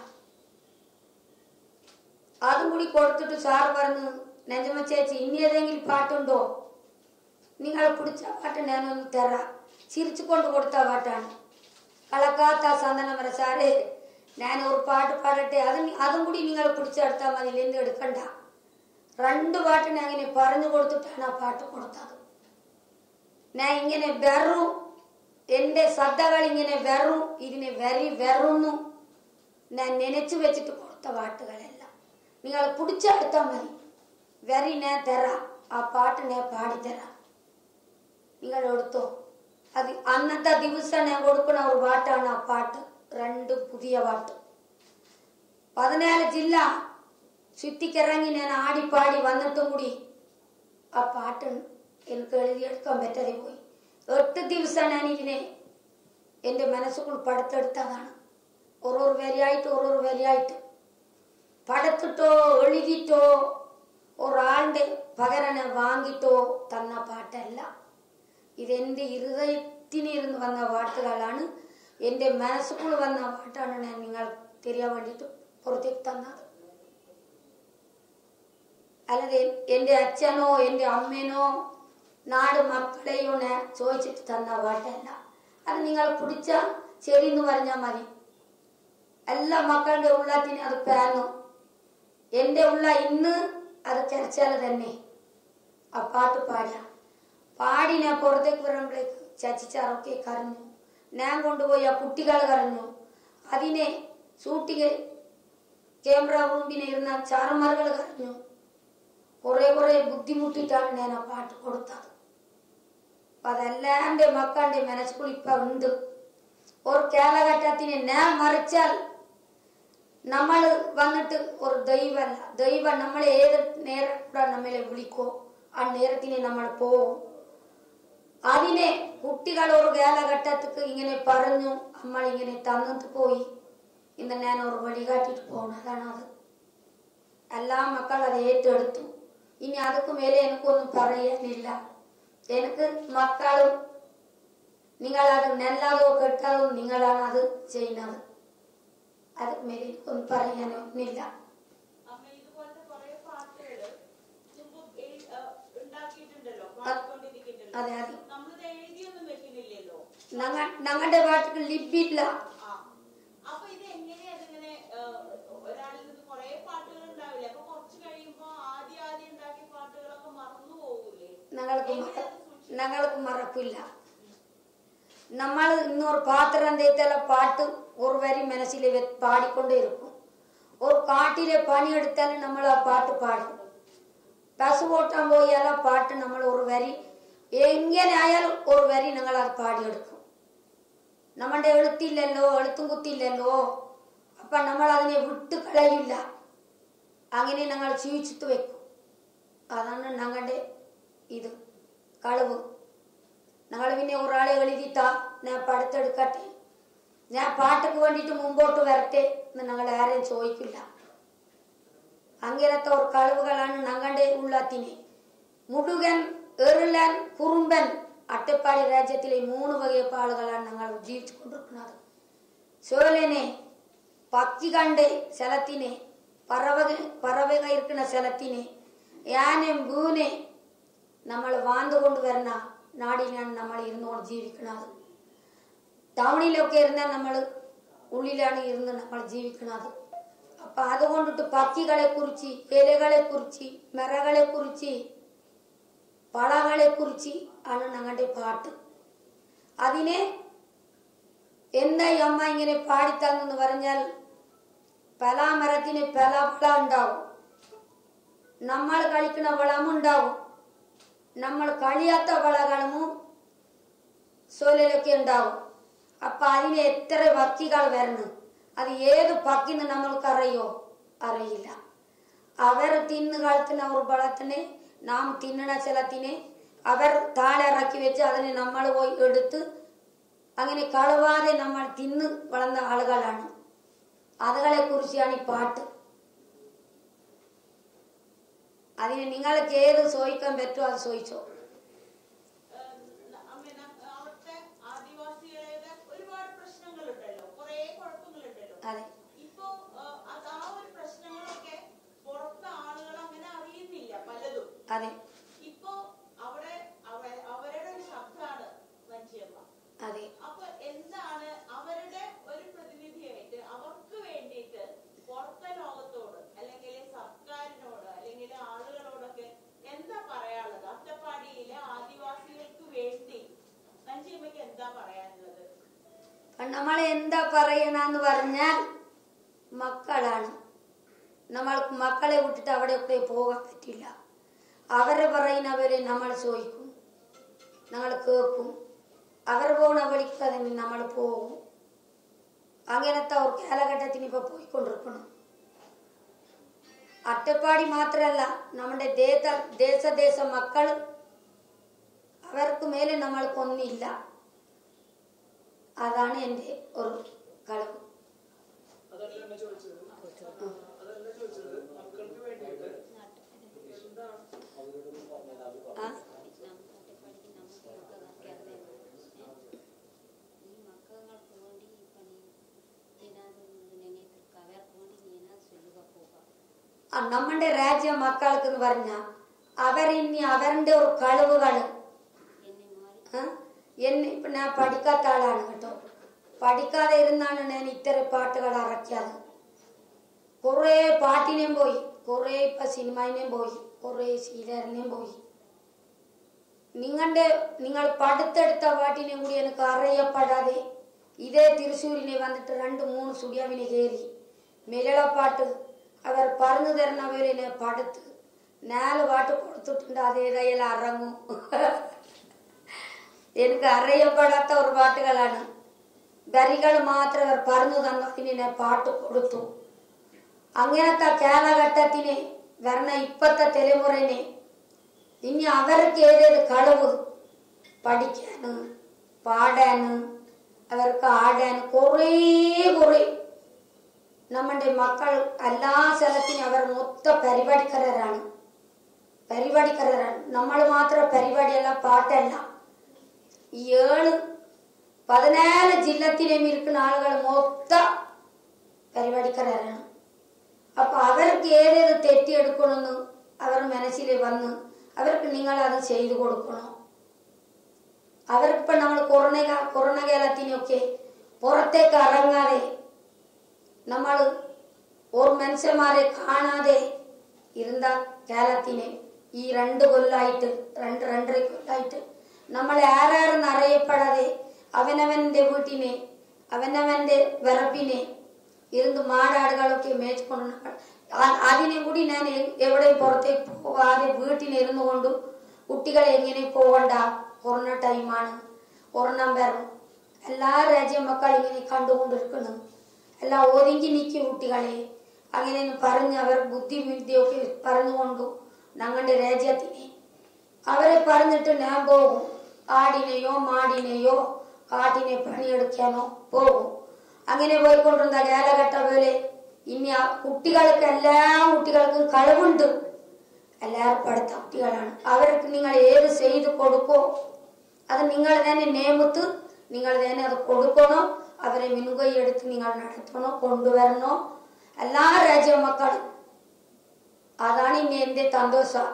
അതും കൂടി കൊടുത്തിട്ട് സാറ് പറഞ്ഞു, നെഞ്ചമ്മ ചേച്ചി ഇനി ഏതെങ്കിലും പാട്ടുണ്ടോ? നിങ്ങൾ പിടിച്ച പാട്ട് ഞാനൊന്ന് തരാം. ചിരിച്ചു കൊണ്ട് കൊടുത്ത പാട്ടാണ്. കളക്കാത്ത സന്തനം വരെ സാറേ ഞാൻ ഒരു പാട്ട് പാടട്ടെ, അതും അതും കൂടി നിങ്ങൾ പിടിച്ചെടുത്താൽ മതി, ഇല്ലെങ്കിൽ എടുക്കണ്ട. രണ്ട് പാട്ടിനെ അങ്ങനെ പറഞ്ഞു കൊടുത്തിട്ടാണ് ആ പാട്ട് കൊടുത്തത്. ഞാൻ ഇങ്ങനെ വെറും എൻ്റെ ശ്രദ്ധകൾ ഇങ്ങനെ വെറും ഇതിനെ വെറി വെറുന്നു ഞാൻ നനച്ചു വെച്ചിട്ട് കൊടുത്ത പാട്ടുകളെല്ലാം നിങ്ങൾ പിടിച്ചെടുത്താൽ മതി. വെറി ഞാൻ തരാം, ആ പാട്ട് ഞാൻ പാടിത്തരാം, നിങ്ങൾ എടുത്തോ. അത് അന്നത്തെ ദിവസം ഞാൻ കൊടുക്കുന്ന ഒരു പാട്ടാണ് ആ പാട്ട്. രണ്ട് പുതിയ പാട്ട് പതിനാല് ജില്ല ചുറ്റിക്കിറങ്ങി ഞാൻ ആടിപ്പാടി വന്നിട്ടും കൂടി ആ പാട്ട് എനിക്ക് എഴുതിയെടുക്കാൻ പറ്റാതെ പോയി. എട്ട് ദിവസം ഞാൻ ഇതിനെ എൻ്റെ മനസ്സുകൾ പടുത്തെടുത്തതാണ്. ഓരോരു വരിയായിട്ട് ഓരോരു വരിയായിട്ട് പടുത്തിട്ടോ എഴുതിയിട്ടോ ഒരാളുടെ പകരനെ വാങ്ങിട്ടോ തന്ന പാട്ടല്ല. ഇതെൻ്റെ ഹൃദയത്തിനിരുന്ന് വന്ന പാട്ടുകളാണ്. എൻ്റെ മനസ്സുകൾ വന്ന പാട്ടാണ് ഞാൻ നിങ്ങൾ തിരിയാൻ വേണ്ടിയിട്ട് പുറത്തേക്ക് തന്നത്. അല്ലാതെ എൻ്റെ അച്ഛനോ എൻ്റെ അമ്മേനോ നാട് മക്കളെയോ ഞാൻ ചോദിച്ചിട്ട് തന്ന പാട്ടല്ല. അത് നിങ്ങൾ പിടിച്ച ശരി എന്ന് പറഞ്ഞാൽ മതി. എല്ലാ മക്കളുടെ ഉള്ളത്തിന് അത് പേർന്നു. എൻ്റെ ഉള്ള ഇന്ന് അത് ചർച്ചാൽ തന്നെ ആ പാട്ട് പാടിയ പാടി ഞാൻ പുറത്തേക്ക് വരുമ്പോഴേക്ക് ചച്ചിച്ചാറൊക്കെ കരഞ്ഞു. ഞാൻ കൊണ്ടുപോയി ആ കുട്ടികൾ കരഞ്ഞു. അതിനെ ഷൂട്ടിങ് ക്യാമറ മുമ്പിനെ ഇരുന്ന ചാറന്മാരുകൾ കരഞ്ഞു. കുറെ കുറെ ബുദ്ധിമുട്ടിട്ടാണ് ഞാൻ ആ പാട്ട് കൊടുത്തത്. അപ്പൊ അതെല്ലാം എൻ്റെ മക്കളുടെ മനസ്സുകൾ ഇപ്പൊ ഉണ്ട്. ഒരു കാലഘട്ടത്തിന് ഞാൻ മറിച്ചാൽ നമ്മൾ വന്നിട്ട് ഒരു ദൈവമല്ല, ദൈവം നമ്മളെ ഏത് നേരം കൂടെ നമ്മളെ വിളിക്കോ ആ നേരത്തിനെ നമ്മൾ പോവും. അതിനെ കുട്ടികൾ ഒരു കാലഘട്ടത്തിക്ക് ഇങ്ങനെ പറഞ്ഞു, നമ്മൾ ഇങ്ങനെ തന്നിട്ട് പോയി, ഇന്ന് ഞാൻ ഒരു വഴികാട്ടിട്ട് പോകണം. അതാണ് അത്. എല്ലാ മക്കളും അത് ഏറ്റെടുത്തു. ഇനി അതൊക്കെ മേലെ എനിക്കൊന്നും പറയാനില്ല. എനിക്ക് മക്കളും നിങ്ങളത് നല്ലതോ കെട്ടതോ നിങ്ങളാണ് അത് ചെയ്യുന്നത്. അത് മേലെ എനിക്കൊന്നും പറയാനൊന്നുമില്ല. അതെ അതെ ഞങ്ങളുടെ പാട്ടുകൾ ലിപില്ല. ഞങ്ങൾക്ക് ഞങ്ങൾക്ക് മറക്കില്ല. നമ്മൾ ഇന്നൊരു പാത്രം തേച്ചാല പാട്ട് ഒരു വരി മനസ്സിൽ പാടിക്കൊണ്ടേ ഇരിക്കും. ഒരു കാട്ടിലെ പണിയെടുത്താൽ നമ്മൾ ആ പാട്ട് പാടും. ബസ് ഓട്ടാൻ പോയാൽ ആ പാട്ട് നമ്മൾ ഒരു വരി എങ്ങനെ ആയാലും ഒരു വരി ഞങ്ങൾ അത് പാടിയെടുക്കും. നമ്മളുടെ എഴുത്തില്ലല്ലോ, എഴുത്തും കുത്തില്ലല്ലോ. അപ്പം നമ്മൾ അതിനെ വിട്ട് കളയില്ല. അങ്ങനെ ഞങ്ങൾ ജീവിച്ചിട്ട് വെക്കും. അതാണ് ഞങ്ങളുടെ ഇത് കളവ്. ഞങ്ങൾ പിന്നെ ഒരാളെ എഴുതിത്താ ഞാൻ പടുത്തെടുക്കട്ടെ, ഞാൻ പാട്ടക്ക് വേണ്ടിയിട്ട് മുമ്പോട്ട് വരട്ടെ എന്ന് ഞങ്ങൾ ആരെയും ചോദിക്കില്ല. അങ്ങനത്തെ ഒരു കളവുകളാണ് ഞങ്ങളുടെ ഉള്ളത്തിനെ. മുടുകൻ, എറിലൻ, കുറുമ്പൻ, അട്ടപ്പാടി രാജ്യത്തിലെ മൂന്ന് വകയപ്പ ആളുകളാണ് ഞങ്ങൾ ജീവിച്ചു കൊണ്ടിരിക്കുന്നത്. സോലനെ, പക്കി കണ്ട് സ്ഥലത്തിനെ, പറവ പറവക ഇരിക്കുന്ന സ്ഥലത്തിനെ, യാനും ബൂനെ നമ്മൾ വാന്തുകൊണ്ട് വരുന്ന നാടിനാണ് നമ്മൾ ഇരുന്നുകൊണ്ട് ജീവിക്കുന്നത്. ടൗണിലൊക്കെ ഇരുന്നാൽ നമ്മൾ ഉള്ളിലാണ് ഇരുന്ന് നമ്മൾ ജീവിക്കുന്നത്. അപ്പൊ അതുകൊണ്ടിട്ട് പക്ഷികളെ കുറിച്ച്, ഇലകളെ കുറിച്ച്, മരകളെ കുറിച്ച്, പളകളെ കുറിച്ച് ആണ് ഞങ്ങളുടെ പാട്ട്. അതിനെ എന്താ അമ്മ ഇങ്ങനെ പാടിത്തന്നെന്ന് പറഞ്ഞാൽ, പലാമരത്തിന് പല പല ഉണ്ടാവും, നമ്മൾ കളിക്കുന്ന വളമുണ്ടാവും, നമ്മൾ കളിയാത്ത വളകളും സോലയിലൊക്കെ ഉണ്ടാവും. അപ്പൊ അതിന് എത്ര പക്ഷികൾ വരണം, അത് ഏത് പക്ഷിന്ന് നമ്മൾക്ക് അറിയോ? അറിയില്ല. അവർ തിന്ന് കളത്തുന്ന ഒരു വളത്തിനെ നാം തിന്നണ സ്ഥലത്തിനെ അവർ താഴെ ഇറക്കി വെച്ച് അതിനെ നമ്മൾ പോയി എടുത്ത് അങ്ങനെ കളവാതെ നമ്മൾ തിന്ന് വളർന്ന ആളുകളാണ്. അതുകളെ കുറിച്ചാണ് ഈ പാട്ട്. അതിന് നിങ്ങൾക്ക് ഏത് ചോദിക്കാൻ പറ്റുമോ അത് ചോദിച്ചോ. അതെ, ഇപ്പോ ആ ഒരു പ്രശ്നങ്ങളൊക്കെ പുറത്തെ ആളുകൾ അങ്ങനെ അറിയുന്നില്ല പലതും. അതെ, ഇപ്പോ അവിടെ അവരുടെ ഒരു ശബ്ദമാണ് വഞ്ചിയമ്മ. അതെ. അപ്പൊ എന്താണ് അവരുടെ ഒരു പ്രതിനിധിയായിട്ട് അവർക്ക് വേണ്ടിയിട്ട് പുറത്തെ ലോകത്തോട് അല്ലെങ്കിൽ സർക്കാരിനോട് അല്ലെങ്കിൽ ആളുകളോടൊക്കെ എന്താ പറയാനുള്ളത്? അട്ടപ്പാടിയിലെ ആദിവാസികൾക്ക് വേണ്ടി വഞ്ചിയമ്മയ്ക്ക് എന്താ പറയാനുള്ളത്? നമ്മൾ എന്താ പറയണെന്ന് പറഞ്ഞാൽ, മക്കളാണ്. നമ്മൾക്ക് മക്കളെ വിട്ടിട്ട് അവിടെയൊക്കെ പോകാൻ പറ്റില്ല. അവരെ പറയുന്നവരെ നമ്മൾ ചോദിക്കും, നമ്മൾ കേൾക്കും. അവർ പോണ വിളിക്കാതെ നമ്മൾ പോകും. അങ്ങനത്തെ ഒരു കാലഘട്ടത്തിന് ഇപ്പൊ പോയിക്കൊണ്ടിരിക്കണം. അട്ടപ്പാടി മാത്രമല്ല, നമ്മുടെ ദേശ ദേശദേശ മക്കൾ അവർക്ക് മേലെ നമ്മൾക്കൊന്നില്ല. അതാണ് എൻ്റെ ഒരു കളവ്. നമ്മുടെ രാജ്യ മക്കൾക്ക് എന്ന് പറഞ്ഞ അവരിനി അവരുടെ ഒരു കളവുകൾ. എന്നെ ഇപ്പൊ ഞാൻ പഠിക്കാത്ത ആളാണ് കേട്ടോ. പഠിക്കാതെ ഇരുന്നാണ് ഞാൻ ഇത്തര പാട്ടുകൾ ഇറക്കിയത്. കുറെ പാട്ടിനെയും പോയി, കുറെ ഇപ്പൊ സിനിമയിനെയും പോയി, കുറെ സീരിയലിനെയും പോയി. നിങ്ങളുടെ നിങ്ങൾ പഠിത്തെടുത്ത പാട്ടിനെ കൂടി എനിക്ക് അറിയപ്പെടാതെ ഇതേ തൃശ്ശൂരിനെ വന്നിട്ട് രണ്ട് മൂന്ന് സ്റ്റുഡിയോവിനെ കയറി മെലളപ്പാട്ട് അവർ പറഞ്ഞു തരുന്നവരെ ഞാൻ പഠിത്ത് നാല് പാട്ട് കൊടുത്തിട്ടുണ്ട്. അതേതായാലും ഇറങ്ങും. എനിക്ക് അറിയപ്പെടാത്ത ഒരു പാട്ടുകളാണ്. വരികൾ മാത്രം അവർ പറഞ്ഞു തന്നു, അതിന് ഞാൻ പാട്ട് കൊടുത്തു. അങ്ങനത്തെ കാലഘട്ടത്തിന് വരണ ഇപ്പത്തെ തലമുറനെ ഇനി അവർക്ക് ഏതേത് കളവ് പഠിക്കാന് പാടാന് അവർക്ക് ആടാൻ കുറേ കുറേ നമ്മുടെ മക്കൾ എല്ലാ സ്ഥലത്തിനും അവർ മൊത്ത പരിപാടിക്കാരാണ് പരിപാടിക്കാരാണ് നമ്മൾ മാത്രം പരിപാടിയല്ല, പാട്ടല്ല. ഈ ഏഴ് പതിനാല് ജില്ലത്തിലും ഇരിക്കുന്ന ആളുകൾ മൊത്ത പരിപാടിക്കാരാണ്. അപ്പൊ അവർക്ക് ഏതേത് തെറ്റിയെടുക്കണമെന്ന് അവർ മനസ്സിൽ വന്ന് അവർക്ക് നിങ്ങൾ അത് ചെയ്തു കൊടുക്കണം. അവർക്കിപ്പോൾ നമ്മൾ കൊറോണ കൊറോണ കാലത്തിനൊക്കെ പുറത്തേക്ക് ഇറങ്ങാതെ നമ്മൾ ഓർ മനുഷ്യന്മാരെ കാണാതെ ഇരുന്ന കാലത്തിന് ഈ രണ്ട് കൊല്ലായിട്ട് രണ്ട് രണ്ടര കൊല്ലായിട്ട് നമ്മൾ ആരാരെന്ന് അറിയപ്പെടാതെ അവനവന്റെ വീട്ടിനെ അവനവന്റെ വിറപ്പിനെ ഇരുന്ന് മാടാടുകളൊക്കെ മേച്ചുകൊണ്ട് അതിനെ കൂടി ഞാൻ എവിടെയും പുറത്തേക്ക് പോകാതെ വീട്ടിലിരുന്നു കൊണ്ട് കുട്ടികളെ എങ്ങനെ പോകണ്ട, കൊറോണ ടൈമാണ്, കൊറോണ വരണം, എല്ലാ രാജ്യ മക്കൾ ഇങ്ങനെ കണ്ടുകൊണ്ടിരിക്കുന്നു. എല്ലാം ഒതുങ്ങി നിൽക്കും കുട്ടികളെ. അങ്ങനെയൊന്നും പറഞ്ഞ് അവർ ബുദ്ധിമുട്ടിയൊക്കെ പറഞ്ഞുകൊണ്ടു ഞങ്ങളുടെ രാജ്യത്തിനെ അവരെ പറഞ്ഞിട്ട് ഞാൻ പോകും. ആടിനെയോ മാടിനെയോ കാട്ടിനെ പണിയെടുക്കാനോ പോകും. അങ്ങനെ പോയിക്കൊണ്ടിരുന്ന കാലഘട്ട പോലെ ഇനി ആ കുട്ടികൾക്ക് എല്ലാ കുട്ടികൾക്കും കഴിവുണ്ട്. എല്ലാവരും പഠിത്ത കുട്ടികളാണ്. അവർക്ക് നിങ്ങൾ ഏത് ചെയ്ത് കൊടുക്കോ അത് നിങ്ങൾ തന്നെ നിയമത്ത് നിങ്ങൾ തന്നെ അത് കൊടുക്കണോ. അവരെ മുൻകൈ എടുത്ത് നിങ്ങൾ നടത്തണോ, കൊണ്ടുവരണോ എല്ലാ രാജ്യ മക്കളും. അതാണ് ഇനി എന്റെ സന്തോഷം.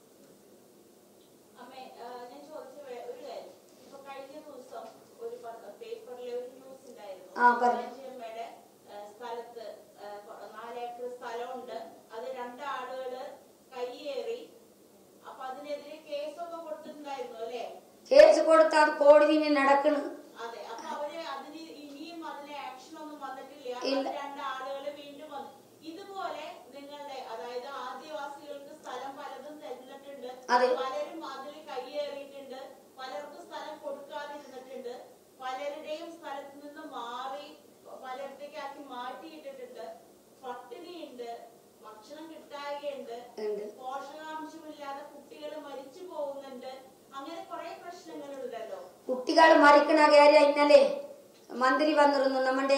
ആ പറഞ്ഞു. സ്ഥലത്ത് നാലേക്കർ സ്ഥലമുണ്ട്, അത് രണ്ടാളുകള് കയ്യേറി. അപ്പൊ അതിനെതിരെ കേസൊക്കെ കൊടുത്തിട്ടുണ്ടായിരുന്നു അല്ലേ? കേസ് കൊടുത്താൽ കോടതിനെ നടക്കണം. അതെ. അപ്പൊ അവര് അതിന് ഇനിയും അതിന് ആക്ഷൻ ഒന്നും വന്നിട്ടില്ല. രണ്ടാളുകള് വീണ്ടും വന്നു. ഇതുപോലെ നിങ്ങളുടെ അതായത് ആദിവാസികൾക്ക് സ്ഥലം പലതും തന്നിട്ടുണ്ട്, പലരും അതിൽ കയ്യേറിയിട്ടുണ്ട്, പലർക്കും സ്ഥലം കൊടുക്കാതിരുന്നിട്ടുണ്ട്, പലരുടെയും സ്ഥലത്ത് നിന്ന് മാറി പലയിടത്തേക്കാക്കി മാറ്റിയിട്ടിട്ടുണ്ട്. പട്ടിണിയുണ്ട്, ഭക്ഷണം കിട്ടാതെയുണ്ട്, പോഷകാംശമില്ലാതെ കുട്ടികൾ മരിച്ചു പോകുന്നുണ്ട്. അങ്ങനെ കുറെ പ്രശ്നങ്ങളുണ്ടല്ലോ. കുട്ടികൾ മരിക്കണ കാര്യം ഇന്നലെ മന്ത്രി വന്നിരുന്നു. നമ്മുടെ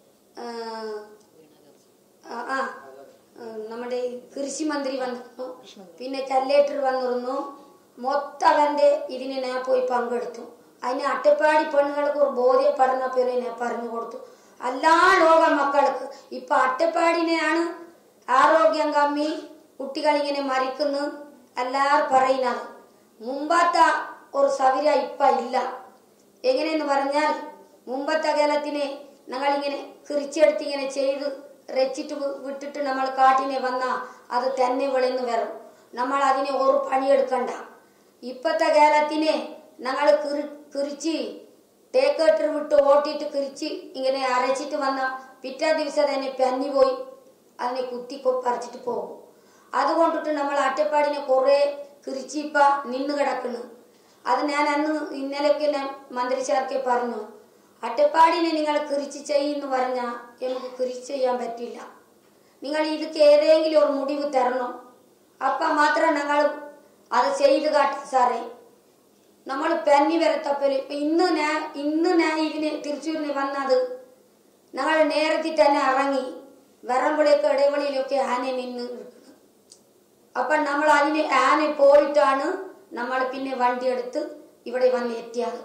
ആ നമ്മുടെ കൃഷി മന്ത്രി വന്നിരുന്നു, പിന്നെ കല്ലേറ്റർ വന്നിരുന്നു. മൊത്തം അവന്റെ ഇതിനെ ഞാൻ പോയി പങ്കെടുത്തു. അതിന് അട്ടപ്പാടി പെണ്ണുങ്ങൾക്ക് ഒരു ബോധ്യപ്പെടുന്ന പോലെ ഞാൻ പറഞ്ഞു കൊടുത്തു. എല്ലാ ലോക മക്കൾക്ക് ഇപ്പൊ അട്ടപ്പാടിനെയാണ് ആരോഗ്യം കമ്മി, കുട്ടികൾ ഇങ്ങനെ മരിക്കുന്നു എല്ലാവരും പറയുന്നത്. മുമ്പത്തെ ഒരു സൗകര്യ ഇപ്പൊ ഇല്ല. എങ്ങനെയെന്ന് പറഞ്ഞാൽ മുമ്പത്തെ കാലത്തിനെ ഞങ്ങളിങ്ങനെ കിറിച്ചെടുത്ത് ഇങ്ങനെ ചെയ്ത് രച്ചിട്ട് വിട്ടിട്ട് നമ്മൾ കാട്ടിനെ വന്ന അത് തന്നെ വിളന്ന് വരും. നമ്മൾ അതിനെ ഒരു പണിയെടുക്കണ്ട. ഇപ്പത്തെ കാലത്തിനെ ഞങ്ങൾ കിറി കിറിച്ച് തേക്കേട്ടർ വിട്ട് ഓട്ടിട്ട് കിറിച്ച് ഇങ്ങനെ അരച്ചിട്ട് വന്ന പിറ്റേ ദിവസം തന്നെ പന്നി പോയി അതിനെ കുത്തി പറിച്ചിട്ട് പോകും. അതുകൊണ്ടിട്ട് നമ്മൾ അട്ടപ്പാടിനെ കുറെ കിറിച്ചിപ്പ നിന്ന് കിടക്കുന്നു. അത് ഞാൻ അന്ന് ഇന്നലെയൊക്കെ ഞാൻ മന്ത്രി സാർക്ക് പറഞ്ഞു, അട്ടപ്പാടിനെ നിങ്ങൾ കിറിച്ച് ചെയ്യുന്നു പറഞ്ഞാൽ നമുക്ക് കിറിച്ച് ചെയ്യാൻ പറ്റില്ല. നിങ്ങൾ ഇതൊക്കെ ഏതെങ്കിലും ഒരു മുടിവ് തരണം. അപ്പം മാത്രം ഞങ്ങൾ അത് ചെയ്ത് കാട്ടും സാറേ. നമ്മൾ പന്നി വരത്തപ്പോലെ ഇപ്പൊ ഇന്ന് ഞാൻ ഇന്ന് ഞാൻ ഇതിന് തിരിച്ചൂരിന് വന്നത് ഞങ്ങൾ നേരത്തെ തന്നെ ഇറങ്ങി വരമ്പുളയൊക്കെ ഇടവെളിയിലൊക്കെ ആന നിന്ന് നിൽക്കുന്നത്. അപ്പൊ നമ്മൾ അതിന് ആന പോയിട്ടാണ് നമ്മൾ പിന്നെ വണ്ടി എടുത്ത് ഇവിടെ വന്ന് എത്തിയത്.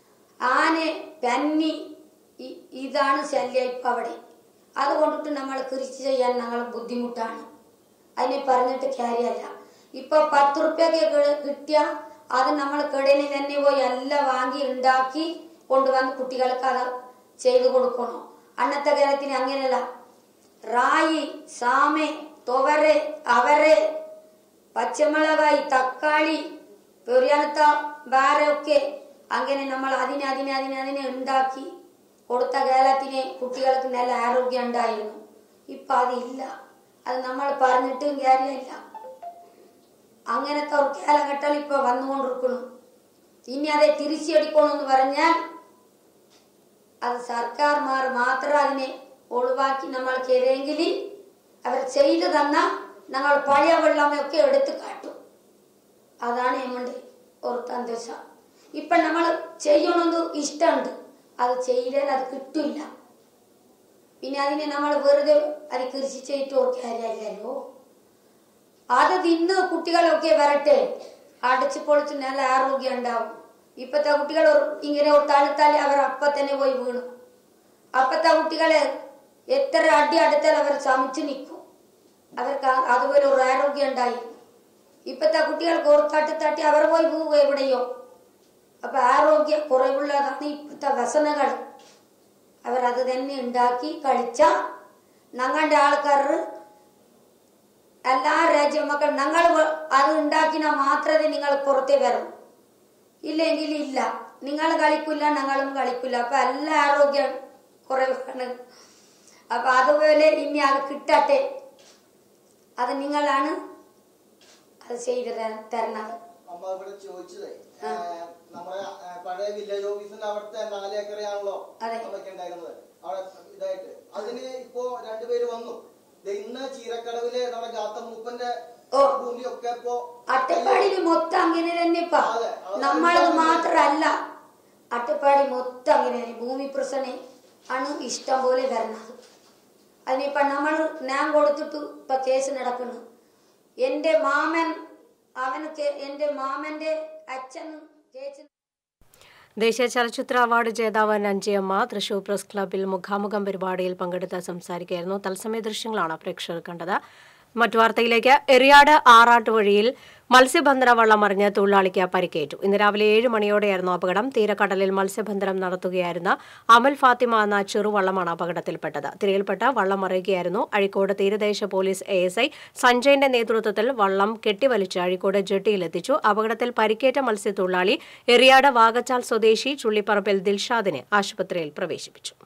ആന പന്നി ഇതാണ് ശല്യം ഇപ്പൊ അവിടെ. അതുകൊണ്ടിട്ട് നമ്മൾ കൃഷി ചെയ്യാൻ ഞങ്ങൾ ബുദ്ധിമുട്ടാണ്. അതിനെ പറഞ്ഞിട്ട് കാര്യമല്ല. ഇപ്പൊ പത്ത് റുപ്യൊക്കെ കിട്ടിയ അത് നമ്മൾ കടയിൽ തന്നെ പോയി എല്ലാം വാങ്ങി ഉണ്ടാക്കി കൊണ്ടുവന്ന് കുട്ടികൾക്ക് അത് ചെയ്തു കൊടുക്കണം. അന്നത്തെ കാലത്തിന് അങ്ങനെയല്ല. റായി, സാമ, തുവര്, അവര്, പച്ചമുളകായി, തക്കാളി, പൊരിയാനത്ത വേറെയൊക്കെ അങ്ങനെ നമ്മൾ അതിനെ അതിനെ അതിനെ അതിനെ ഉണ്ടാക്കി കൊടുത്ത കാലത്തിന് കുട്ടികൾക്ക് നല്ല ആരോഗ്യം ഉണ്ടായിരുന്നു. ഇപ്പൊ അതില്ല. അത് നമ്മൾ പറഞ്ഞിട്ടും കാര്യമില്ല. അങ്ങനത്തെ ഒരു കാലഘട്ടം ഇപ്പൊ വന്നുകൊണ്ടിരിക്കുന്നു. ഇനി അതെ തിരിച്ചെടുക്കണമെന്ന് പറഞ്ഞാൽ അത് സർക്കാർമാർ മാത്രം അതിനെ ഒഴിവാക്കി നമ്മൾക്ക് ഏതെങ്കിലും അവർ ചെയ്തു തന്ന ഞങ്ങൾ പഴയ വെള്ളമൊക്കെ എടുത്ത് കാട്ടും. അതാണ് നമ്മുടെ ഒരു സന്തോഷ. ഇപ്പൊ നമ്മൾ ചെയ്യണമെന്ന് ഇഷ്ടമുണ്ട്, അത് ചെയ്താൽ അത് കിട്ടില്ല. പിന്നെ അതിനെ നമ്മൾ വെറുതെ അത് കൃഷി ചെയ്തിട്ട് ഒരു കാര്യമില്ലല്ലോ. അത് തിന്ന് കുട്ടികളൊക്കെ വരട്ടെ, അടച്ചു പൊളിച്ച് നല്ല ആരോഗ്യം ഉണ്ടാവും. ഇപ്പത്തെ കുട്ടികൾ ഇങ്ങനെ തളുത്താൽ അവർ അപ്പ തന്നെ പോയി വീണു. അപ്പത്തെ കുട്ടികളെ എത്ര അടി അടുത്താൽ അവർ ചമച്ചു നിൽക്കും. അവർക്ക് അതുപോലെ ഒരു ആരോഗ്യം ഉണ്ടായി. ഇപ്പത്തെ കുട്ടികൾ കോർത്താട്ടി തട്ടി അവർ പോയി പോവുക എവിടെയോ. അപ്പൊ ആരോഗ്യ കുറവുള്ളതാണ് ഇപ്പത്തെ വ്യസനകൾ. അവർ അത് തന്നെ ഉണ്ടാക്കി കഴിച്ച ഞങ്ങളുടെ ആൾക്കാർ എല്ലാ രാജ്യ മക്കൾ ഞങ്ങൾ അത് ഉണ്ടാക്കിന മാത്രമേ നിങ്ങൾ പുറത്തേ വരും. ഇല്ലെങ്കിൽ ഇല്ല, നിങ്ങൾ കളിക്കില്ല, ഞങ്ങളും കളിക്കില്ല. അപ്പൊ എല്ലാ ആരോഗ്യം കുറവാണ്. അപ്പൊ അതുപോലെ ഇനി അത് കിട്ടട്ടെ. അത് നിങ്ങളാണ് അത് ചെയ്ത് തരണത്. അമ്മ ഇവിടെ ചോദിച്ചതേ, നമ്മുടെ പഴയ വില്ലേജ് ഓഫീസിന്റെ അവിടുത്തെ നാലേക്കറയാണല്ലോ നമുക്ക് ഉണ്ടായിരുന്നത് അവിടെ ഇതായിട്ട്. അതിന് ഇപ്പോ രണ്ടുപേര് വന്നു. ഇന്ന് ചീരക്കടവിലെ നമ്മുടെ ഗാത്തമൂപ്പന്റെ ഭൂമിയൊക്കെ ഇപ്പോ അട്ടപ്പാടിയിൽ മൊത്തം അങ്ങനെ തന്നെ ഇപ്പൊ നമ്മളത് മാത്രല്ല അട്ടപ്പാടി മൊത്തം അങ്ങനെ തന്നെ ഭൂമി പ്രശ്നം ആണ് ഇഷ്ടം പോലെ വരുന്നത്. അതിനിപ്പ നമ്മൾ ഞാൻ കൊടുത്തിട്ട് ഇപ്പൊ കേസ് നടക്കുന്നു. എന്റെ മാമൻ അവന് എന്റെ മാമന്റെ അച്ഛന് കേസ്. ദേശീയ ചലച്ചിത്ര അവാർഡ് ജേതാവ് നഞ്ചിയമ്മ തൃശൂർ പ്രസ് ക്ലബ്ബിൽ മുഖാമുഖം പരിപാടിയിൽ പങ്കെടുത്ത് സംസാരിക്കുകയായിരുന്നു. തത്സമയ ദൃശ്യങ്ങളാണ് പ്രേക്ഷകർ കണ്ടത്. മറ്റു വാർത്തയിലേക്ക്. എറിയാട് ആറാട്ട് വഴിയിൽ മത്സ്യബന്ധന വള്ളം മറിഞ്ഞ് തൊഴിലാളിക്ക് പരിക്കേറ്റു. ഇന്ന് രാവിലെ ഏഴ് മണിയോടെയായിരുന്നു അപകടം. തീരക്കടലിൽ മത്സ്യബന്ധനം നടത്തുകയായിരുന്ന അമൽ ഫാത്തിമ എന്ന ചെറുവള്ളമാണ് അപകടത്തിൽപ്പെട്ടത്. തിരയിൽപ്പെട്ട വള്ളം മറിയുകയായിരുന്നു. അഴീക്കോട് തീരദേശ പോലീസ് എ എസ് ഐ സഞ്ജയന്റെ നേതൃത്വത്തിൽ വള്ളം കെട്ടിവലിച്ച് അഴീക്കോട് ജെട്ടിയിലെത്തിച്ചു. അപകടത്തിൽ പരിക്കേറ്റ മത്സ്യത്തൊഴിലാളി എറിയാട് വാകച്ചാൽ സ്വദേശി ചുള്ളിപ്പറമ്പിൽ ദിൽഷാദിനെ ആശുപത്രിയിൽ പ്രവേശിപ്പിച്ചു.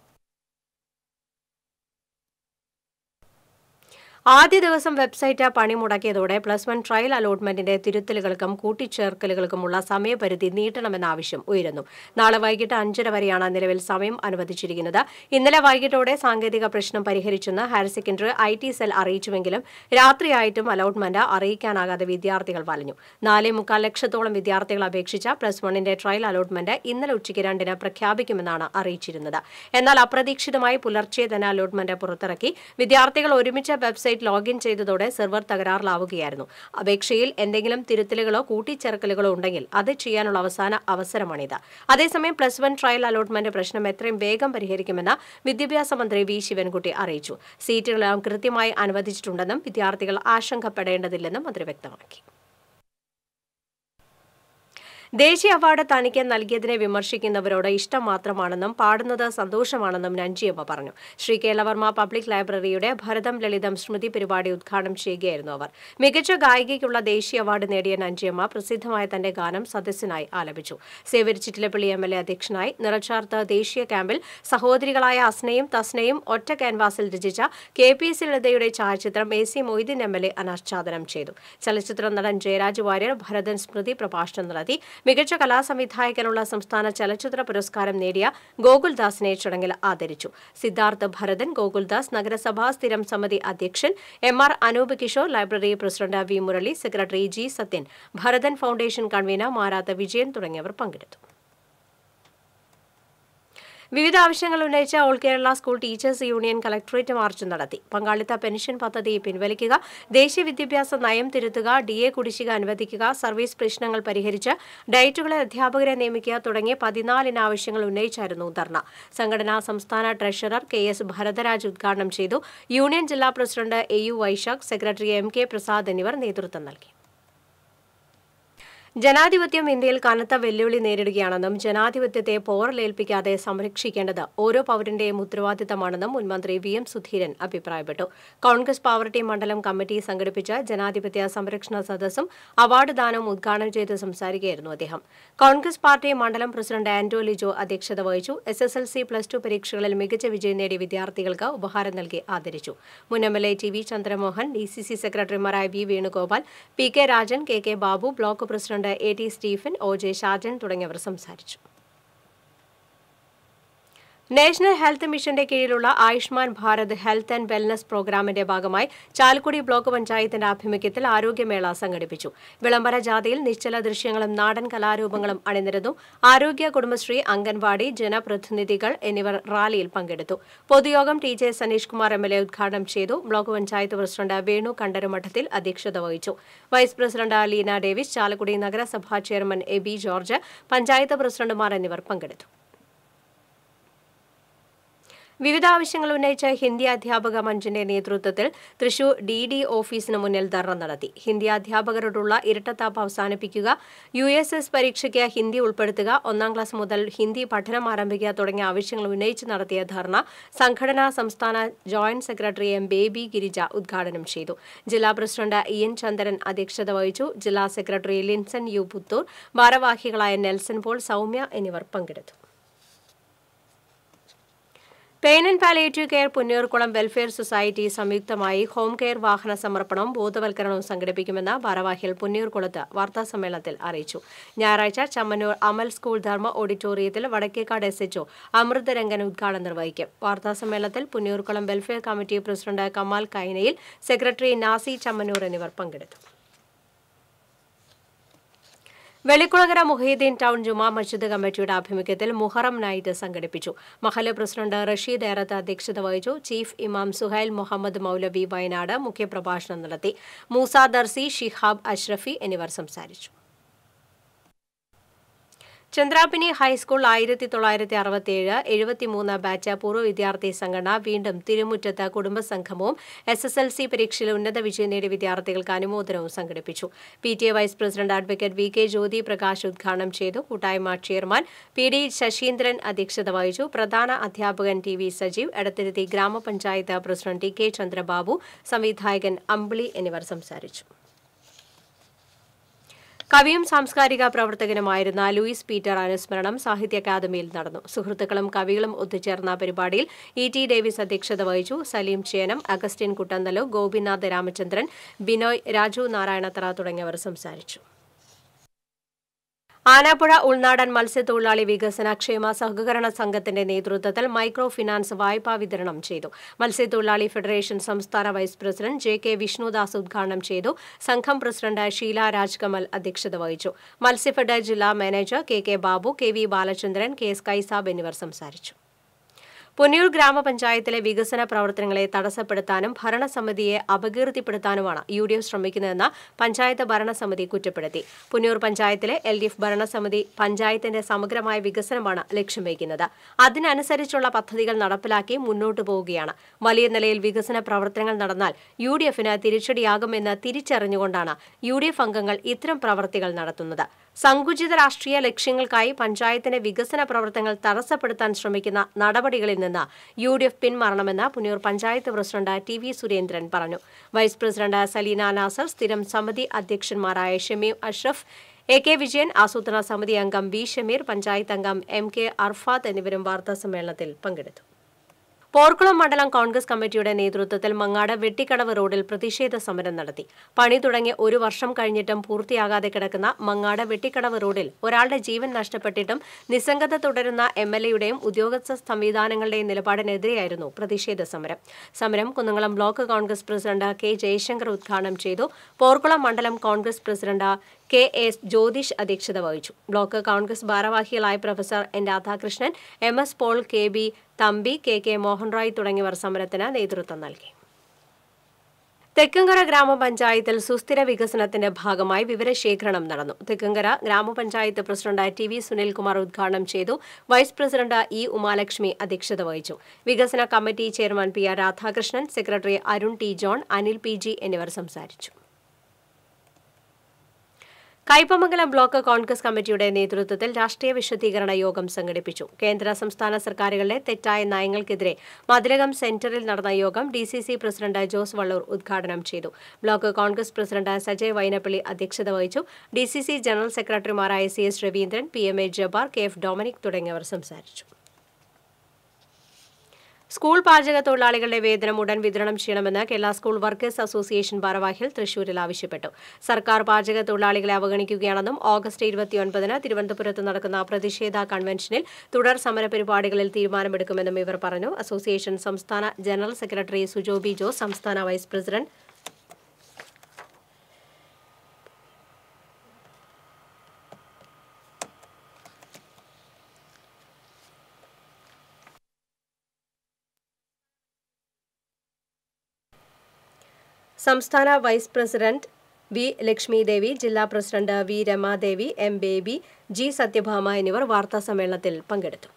ആദ്യ ദിവസം വെബ്സൈറ്റ് പണിമുടക്കിയതോടെ പ്ലസ് വൺ ട്രയൽ അലോട്ട്മെന്റിന്റെ തിരുത്തലുകൾക്കും കൂട്ടിച്ചേർക്കലുകൾക്കുമുള്ള സമയപരിധി നീട്ടണമെന്ന ആവശ്യം ഉയരുന്നു. നാളെ വൈകിട്ട് അഞ്ചര വരെയാണ് നിലവിൽ സമയം അനുവദിച്ചിരിക്കുന്നത്. ഇന്നലെ വൈകിട്ടോടെ സാങ്കേതിക പ്രശ്നം പരിഹരിച്ചെന്ന് higher secondary I T cell അറിയിച്ചുവെങ്കിലും രാത്രിയായിട്ടും അലോട്ട്മെന്റ് അറിയിക്കാനാകാതെ വിദ്യാർത്ഥികൾ വലഞ്ഞു. നാലേ മുക്കാൽ ലക്ഷത്തോളം വിദ്യാർത്ഥികൾ അപേക്ഷിച്ച പ്ലസ് വണ്ണിന്റെ ട്രയൽ അലോട്ട്മെന്റ് ഇന്നലെ ഉച്ചയ്ക്ക് രണ്ടിന് പ്രഖ്യാപിക്കുമെന്നാണ് അറിയിച്ചിരുന്നത്. എന്നാൽ അപ്രതീക്ഷിതമായി പുലർച്ചെ തന്നെ അലോട്ട്മെന്റ് പുറത്തിറക്കി. വിദ്യാർത്ഥികൾ ഒരുമിച്ച് വെബ്സൈറ്റ് ലോഗിൻ ചെയ്തതോടെ സെർവർ തകരാറിലാവുകയായിരുന്നു. അപേക്ഷയിൽ എന്തെങ്കിലും തിരുത്തലുകളോ കൂട്ടിച്ചേർക്കലുകളോ ഉണ്ടെങ്കിൽ അത് ചെയ്യാനുള്ള അവസാന അവസരമാണിത്. അതേസമയം പ്ലസ് വൺ ട്രയൽ അലോട്ട്മെന്റ് പ്രശ്നം എത്രയും വേഗം പരിഹരിക്കുമെന്ന് വിദ്യാഭ്യാസ മന്ത്രി വി ശിവൻകുട്ടി അറിയിച്ചു. സീറ്റുകളെല്ലാം കൃത്യമായി അനുവദിച്ചിട്ടുണ്ടെന്നും വിദ്യാർത്ഥികൾ ആശങ്കപ്പെടേണ്ടതില്ലെന്നും മന്ത്രി വ്യക്തമാക്കി. ദേശീയ അവാർഡ് തനിക്ക് നൽകിയതിനെ വിമർശിക്കുന്നവരോട് ഇഷ്ടം മാത്രമാണെന്നും പാടുന്നത് സന്തോഷമാണെന്നും നഞ്ചിയമ്മ പറഞ്ഞു. ശ്രീ കേരളവർമ്മ പബ്ലിക് ലൈബ്രറിയുടെ ഭരതം ലളിതം സ്മൃതി പരിപാടി ഉദ്ഘാടനം ചെയ്യുകയായിരുന്നു അവർ. മികച്ച ഗായികയ്ക്കുള്ള ദേശീയ അവാർഡ് നേടിയ നഞ്ചിയമ്മ പ്രസിദ്ധമായ തന്റെ ഗാനം സദസ്സിനായി ആലപിച്ചു. Xavier Chittilappally M L A അധ്യക്ഷനായി. നിറച്ചാർത്ത് ദേശീയ ക്യാമ്പിൽ സഹോദരികളായ അസ്നയും തസ്നയും ഒറ്റ ക്യാൻവാസിൽ രചിച്ച കെ പി എസ് ലളിതയുടെ ഛായാചിത്രം A C Moideen M L A അനാച്ഛാദനം ചെയ്തു. ചലച്ചിത്ര നടൻ ജയരാജ് വാര്യർ ഭരതൻ സ്മൃതി പ്രഭാഷണം നടത്തി. മികച്ച കലാസംവിധായകനുള്ള സംസ്ഥാന ചലച്ചിത്ര പുരസ്കാരം നേടിയ ഗോകുൽദാസിനെ ചടങ്ങിൽ ആദരിച്ചു. സിദ്ധാർത്ഥ് ഭരതൻ, ഗോകുൽദാസ്, നഗരസഭാ സ്ഥിരം സമിതി അധ്യക്ഷൻ M R Anoop Kishore, library president V Murali, secretary G Sathyan, Bharathan foundation convener Maratha Vijayan തുടങ്ങിയവർ പങ്കെടുത്തു. വിവിധ ആവശ്യങ്ങൾ ഉന്നയിച്ച all Kerala school teachers union collectorate march നടത്തി. പങ്കാളിത്ത പെൻഷൻ പദ്ധതി പിൻവലിക്കുക, ദേശീയ വിദ്യാഭ്യാസ നയം തിരുത്തുക, ഡി എ കുടിശ്ശിക അനുവദിക്കുക, സർവീസ് പ്രശ്നങ്ങൾ പരിഹരിച്ച് ഡയറ്റുകളിൽ അധ്യാപകരെ നിയമിക്കുക തുടങ്ങിയ പതിനാലിന് ആവശ്യങ്ങൾ ഉന്നയിച്ചായിരുന്നു ധർണ. സംഘടനാ സംസ്ഥാന ട്രഷറർ കെ എസ് ഭരതരാജ് ഉദ്ഘാടനം ചെയ്തു. യൂണിയൻ ജില്ലാ president A U Vaisakh, secretary M K Prasad എന്നിവർ നേതൃത്വം നൽകി. ജനാധിപത്യം ഇന്ത്യയിൽ കനത്ത വെല്ലുവിളി നേരിടുകയാണെന്നും ജനാധിപത്യത്തെ പോറലേൽപ്പിക്കാതെ സംരക്ഷിക്കേണ്ടത് ഓരോ പൌരന്റെയും ഉത്തരവാദിത്തമാണെന്നും മുൻമന്ത്രി വി എം സുധീരൻ അഭിപ്രായപ്പെട്ടു. കോൺഗ്രസ് പാവർട്ടി മണ്ഡലം കമ്മിറ്റി സംഘടിപ്പിച്ച ജനാധിപത്യ സംരക്ഷണ സദസ്സും അവാർഡ് ദാനവും ഉദ്ഘാടനം ചെയ്ത് സംസാരിക്കുകയായിരുന്നു അദ്ദേഹം. കോൺഗ്രസ് പാർട്ടി മണ്ഡലം പ്രസിഡന്റ് ആന്റോ ലിജോ അധ്യക്ഷത വഹിച്ചു. S S L C plus two പരീക്ഷകളിൽ മികച്ച വിജയം നേടിയ വിദ്യാർത്ഥികൾക്ക് ഉപഹാരം നൽകി ആദരിച്ചു. മുൻ M L A T V Chandramohan, D C C സെക്രട്ടറിമാരായ V Venugopal, P K Rajan, K K Babu, block president A T Stephen, O J Shajan തുടങ്ങിയവർ സംസാരിച്ചു. നാഷണൽ ഹെൽത്ത് മിഷന്റെ കീഴിലുള്ള Ayushman Bharat health and wellness പ്രോഗ്രാമിന്റെ ഭാഗമായി ചാലക്കുടി ബ്ലോക്ക് പഞ്ചായത്തിന്റെ ആഭിമുഖ്യത്തിൽ ആരോഗ്യമേള സംഘടിപ്പിച്ചു. വിളംബര ജാഥയിൽ നിശ്ചല ദൃശ്യങ്ങളും നാടൻ കലാരൂപങ്ങളും അണിനിരന്നു. ആരോഗ്യ, കുടുംബശ്രീ, അംഗൻവാടി, ജനപ്രതിനിധികൾ എന്നിവർ റാലിയിൽ പങ്കെടുത്തു. പൊതുയോഗം T J Saneesh Kumar M L A ഉദ്ഘാടനം ചെയ്തു. ബ്ലോക്ക് പഞ്ചായത്ത് പ്രസിഡന്റ് വേണു കണ്ടരുമഠത്തിൽ അധ്യക്ഷത വഹിച്ചു. Vice president Leena Davis, Chalakudy നഗരസഭാ chairman A B George, panchayat പ്രസിഡന്റുമാർ എന്നിവർ പങ്കെടുത്തു. വിവിധ ആവശ്യങ്ങൾ ഉന്നയിച്ച് ഹിന്ദി അധ്യാപക മഞ്ചിന്റെ നേതൃത്വത്തിൽ തൃശൂർ ഡി ഡി ഓഫീസിന് മുന്നിൽ ധർണ നടത്തി. ഹിന്ദി അധ്യാപകരോടുള്ള ഇരട്ടത്താപ്പ് അവസാനിപ്പിക്കുക, യു എസ് എസ് പരീക്ഷയ്ക്ക് ഹിന്ദി ഉൾപ്പെടുത്തുക, ഒന്നാം ക്ലാസ് മുതൽ ഹിന്ദി പഠനം ആരംഭിക്കുക തുടങ്ങിയ ആവശ്യങ്ങൾ ഉന്നയിച്ച് നടത്തിയ ധർണ സംഘടനാ സംസ്ഥാന joint secretary M Baby Girija ഉദ്ഘാടനം ചെയ്തു. ജില്ലാ പ്രസിഡന്റ് ഇ എൻ ചന്ദ്രൻ അധ്യക്ഷത വഹിച്ചു. ജില്ലാ സെക്രട്ടറി ലിൻസൺ യു പുത്തൂർ, ഭാരവാഹികളായ നെൽസൺ പോൾ, സൗമ്യ എന്നിവർ പങ്കെടുത്തു. Pain and palliative care Punnayurkulam welfare society സംയുക്തമായി ഹോം കെയർ വാഹന സമർപ്പണവും ബോധവൽക്കരണവും സംഘടിപ്പിക്കുമെന്ന് ഭാരവാഹികൾ പുന്നയൂർക്കുളത്ത് വാർത്താസമ്മേളനത്തിൽ അറിയിച്ചു. ഞായറാഴ്ച ചമ്മന്നൂർ അമൽ സ്കൂൾ ധർമ്മ ഓഡിറ്റോറിയത്തിൽ വടക്കേക്കാട് എസ് എച്ച്ഒ അമൃതരംഗൻ ഉദ്ഘാടനം നിർവഹിക്കും. വാർത്താസമ്മേളനത്തിൽ Punnayurkulam welfare committee president Kamal Kainayil, secretary Nasi Chammannur എന്നിവർ പങ്കെടുത്തു. വെളിക്കുളങ്ങര മുഹീദ്ദീൻ ടൗൺ ജുമാ മസ്ജിദ് കമ്മിറ്റിയുടെ ആഭിമുഖ്യത്തിൽ മുഹറം നൈറ്റ് സംഘടിപ്പിച്ചു. മഹല്ല് പ്രസിഡന്റ് റഷീദ് ഏറത്ത് അധ്യക്ഷത വഹിച്ചു. ചീഫ് ഇമാം സുഹൈൽ മുഹമ്മദ് മൗലവി വയനാട് മുഖ്യപ്രഭാഷണം നടത്തി. മൂസ ദർസി, ഷിഹാബ് അഷ്റഫി എന്നിവർ സംസാരിച്ചു. ചന്ദ്രാപിനി ഹൈസ്കൂൾ ആയിരത്തി തൊള്ളായിരത്തി അറുപത്തിയേഴ് എഴുപത്തിമൂന്ന് ബാച്ച് പൂർവ്വ വിദ്യാർത്ഥി സംഘടന വീണ്ടും തിരുമുറ്റത്ത് കുടുംബസംഗമവും എസ് എസ് എൽ സി പരീക്ഷയിൽ ഉന്നത വിജയം നേടിയ വിദ്യാർത്ഥികൾക്ക് അനുമോദനവും സംഘടിപ്പിച്ചു. P T A vice president advocate V K Jyothi Prakash ഉദ്ഘാടനം ചെയ്തു. കൂട്ടായ്മ ചെയർമാൻ പി ഡി ശശീന്ദ്രൻ അധ്യക്ഷത വഹിച്ചു. പ്രധാന അധ്യാപകൻ ടി വി സജീവ്, എടത്തിരുത്തി ഗ്രാമപഞ്ചായത്ത് പ്രസിഡന്റ് ടി കെ ചന്ദ്രബാബു, സംവിധായകൻ അമ്പിളി എന്നിവർ സംസാരിച്ചു. കവിയും സാംസ്കാരിക പ്രവർത്തകനുമായിരുന്ന ലൂയിസ് പീറ്റർ അനുസ്മരണം സാഹിത്യ അക്കാദമിയിൽ നടന്നു. സുഹൃത്തുക്കളും കവികളും ഒത്തുചേർന്ന പരിപാടിയിൽ ഇ ടി ഡേവിസ് അധ്യക്ഷത വഹിച്ചു. സലീം ചേനം, അഗസ്റ്റിൻ കുട്ടന്തലു, ഗോപിനാഥ് രാമചന്ദ്രൻ, ബിനോയ്, രാജു നാരായണത്തറ തുടങ്ങിയവർ സംസാരിച്ചു. ആനാപ്പുഴ ഉൾനാടൻ മത്സ്യത്തൊഴിലാളി വികസന ക്ഷേമ സഹകരണ സംഘത്തിന്റെ നേതൃത്വത്തിൽ മൈക്രോ ഫിനാൻസ് വായ്പാ വിതരണം ചെയ്തു. മത്സ്യത്തൊഴിലാളി ഫെഡറേഷൻ സംസ്ഥാന vice president J K Vishnudas ഉദ്ഘാടനം ചെയ്തു. സംഘം പ്രസിഡന്റ് ഷീല രാജ്കമൽ അധ്യക്ഷത വഹിച്ചു. മത്സ്യഫെഡ് ജില്ലാ manager K K Babu, K V Balachandran, K S Kaisab എന്നിവർ സംസാരിച്ചു. പുന്നയൂർ ഗ്രാമപഞ്ചായത്തിലെ വികസന പ്രവർത്തനങ്ങളെ തടസ്സപ്പെടുത്താനും ഭരണസമിതിയെ അപകീർത്തിപ്പെടുത്താനുമാണ് യു ഡി എഫ് ശ്രമിക്കുന്നതെന്ന് പഞ്ചായത്ത് ഭരണസമിതി കുറ്റപ്പെടുത്തി. പുന്നയൂർ പഞ്ചായത്തിലെ എൽ ഡി എഫ് ഭരണസമിതി പഞ്ചായത്തിന്റെ സമഗ്രമായ വികസനമാണ് ലക്ഷ്യം വയ്ക്കുന്നത്. അതിനനുസരിച്ചുള്ള പദ്ധതികൾ നടപ്പിലാക്കി മുന്നോട്ടു പോവുകയാണ്. വലിയ നിലയിൽ വികസന പ്രവർത്തനങ്ങൾ നടന്നാൽ യു ഡി എഫിന് തിരിച്ചടിയാകുമെന്ന് തിരിച്ചറിഞ്ഞുകൊണ്ടാണ് യു ഡി എഫ് അംഗങ്ങൾ ഇത്തരം പ്രവർത്തികൾ നടത്തുന്നത്. സങ്കുചിത രാഷ്ട്രീയ ലക്ഷ്യങ്ങൾക്കായി പഞ്ചായത്തിന്റെ വികസന പ്രവർത്തനങ്ങൾ തടസ്സപ്പെടുത്താൻ ശ്രമിക്കുന്ന നടപടികളിൽ നിന്ന് യു ഡി എഫ് പിന്മാറണമെന്ന് Punnayur panchayat president T V Surendran പറഞ്ഞു. വൈസ് പ്രസിഡന്റ് സലീന നാസർ, സ്ഥിരം സമിതി അധ്യക്ഷന്മാരായ ഷമീം അഷ്റഫ്, എ കെ വിജയൻ, ആസൂത്രണ സമിതി അംഗം വി ഷമീർ, പഞ്ചായത്ത് അംഗം എം കെ അർഫാത്ത് എന്നിവരും വാർത്താസമ്മേളനത്തിൽ പങ്കെടുത്തു. പോർക്കുളം മണ്ഡലം കോൺഗ്രസ് കമ്മിറ്റിയുടെ നേതൃത്വത്തിൽ മങ്ങാട് വെട്ടിക്കടവ് റോഡിൽ പ്രതിഷേധ സമരം നടത്തി. പണി തുടങ്ങി ഒരു വർഷം കഴിഞ്ഞിട്ടും പൂർത്തിയാകാതെ കിടക്കുന്ന മങ്ങാട് വെട്ടിക്കടവ് റോഡിൽ ഒരാളുടെ ജീവൻ നഷ്ടപ്പെട്ടിട്ടും നിസ്സംഗത തുടരുന്ന എം എൽ എയുടെയും ഉദ്യോഗസ്ഥ സംവിധാനങ്ങളുടെയും നിലപാടിനെതിരെയായിരുന്നു പ്രതിഷേധ സമരം. സമരം Kunnamkulam block Congress president K Jayashankar ഉദ്ഘാടനം ചെയ്തു. പോർക്കുളം മണ്ഡലം Congress president K S Jyothish അധ്യക്ഷത വഹിച്ചു. ബ്ലോക്ക് കോൺഗ്രസ് ഭാരവാഹികളായ professor N Radhakrishnan, M S Paul, K B Thampi, K K Mohanrai തുടങ്ങിയവർ സമരത്തിന് നേതൃത്വം നൽകി. തെക്കുംകര ഗ്രാമപഞ്ചായത്തിൽ സുസ്ഥിര വികസനത്തിന്റെ ഭാഗമായി വിവരശേഖരണം നടന്നു. തെക്കുംകര ഗ്രാമപഞ്ചായത്ത് പ്രസിഡന്റ് ടി വി സുനിൽകുമാർ ഉദ്ഘാടനം ചെയ്തു. വൈസ് പ്രസിഡന്റ് ഇ ഉമാലക്ഷ്മി അധ്യക്ഷത വഹിച്ചു. വികസന committee chairman P R Radhakrishnan, secretary Arun T John, Anil P G എന്നിവർ സംസാരിച്ചു. കയ്പമംഗലം ബ്ലോക്ക് കോൺഗ്രസ് കമ്മിറ്റിയുടെ നേതൃത്വത്തിൽ രാഷ്ട്രീയ വിശദീകരണ യോഗം സംഘടിപ്പിച്ചു. കേന്ദ്ര സംസ്ഥാന സർക്കാരുകളുടെ തെറ്റായ നയങ്ങൾക്കെതിരെ മതിലകം സെന്ററിൽ നടന്ന യോഗം D C C president Jose Vallur ഉദ്ഘാടനം ചെയ്തു. ബ്ലോക്ക് കോൺഗ്രസ് പ്രസിഡന്റ് സജയ് വൈനപ്പള്ളി അധ്യക്ഷത വഹിച്ചു. ഡി സി സി ജനറൽ സെക്രട്ടറിമാരായ C S Raveendran, P M A Jabbar, K F Dominic തുടങ്ങിയവർ സംസാരിച്ചു. സ്കൂൾ പാചക തൊഴിലാളികളുടെ വേതനം ഉടൻ വിതരണം ചെയ്യണമെന്ന് കേരള സ്കൂൾ വർക്കേഴ്സ് അസോസിയേഷൻ ഭാരവാഹികൾ തൃശൂരിൽ ആവശ്യപ്പെട്ടു. സർക്കാർ പാചക തൊഴിലാളികളെ അവഗണിക്കുകയാണെന്നും ഓഗസ്റ്റ് ഇരുപത്തിയൊൻപതിന് തിരുവനന്തപുരത്ത് നടക്കുന്ന പ്രതിഷേധ കൺവെൻഷനിൽ തുടർ സമരപരിപാടികളിൽ തീരുമാനമെടുക്കുമെന്നും ഇവർ പറഞ്ഞു. അസോസിയേഷൻ സംസ്ഥാന ജനറൽ സെക്രട്ടറി സുജോബി ജോസ്, സംസ്ഥാന വൈസ് പ്രസിഡന്റ് സംസ്ഥാന vice president V Lakshmi Devi, ജില്ലാ president V Ramadevi, M Baby, G Sathyabhama എന്നിവർ വാർത്താസമ്മേളനത്തിൽ പങ്കെടുത്തു.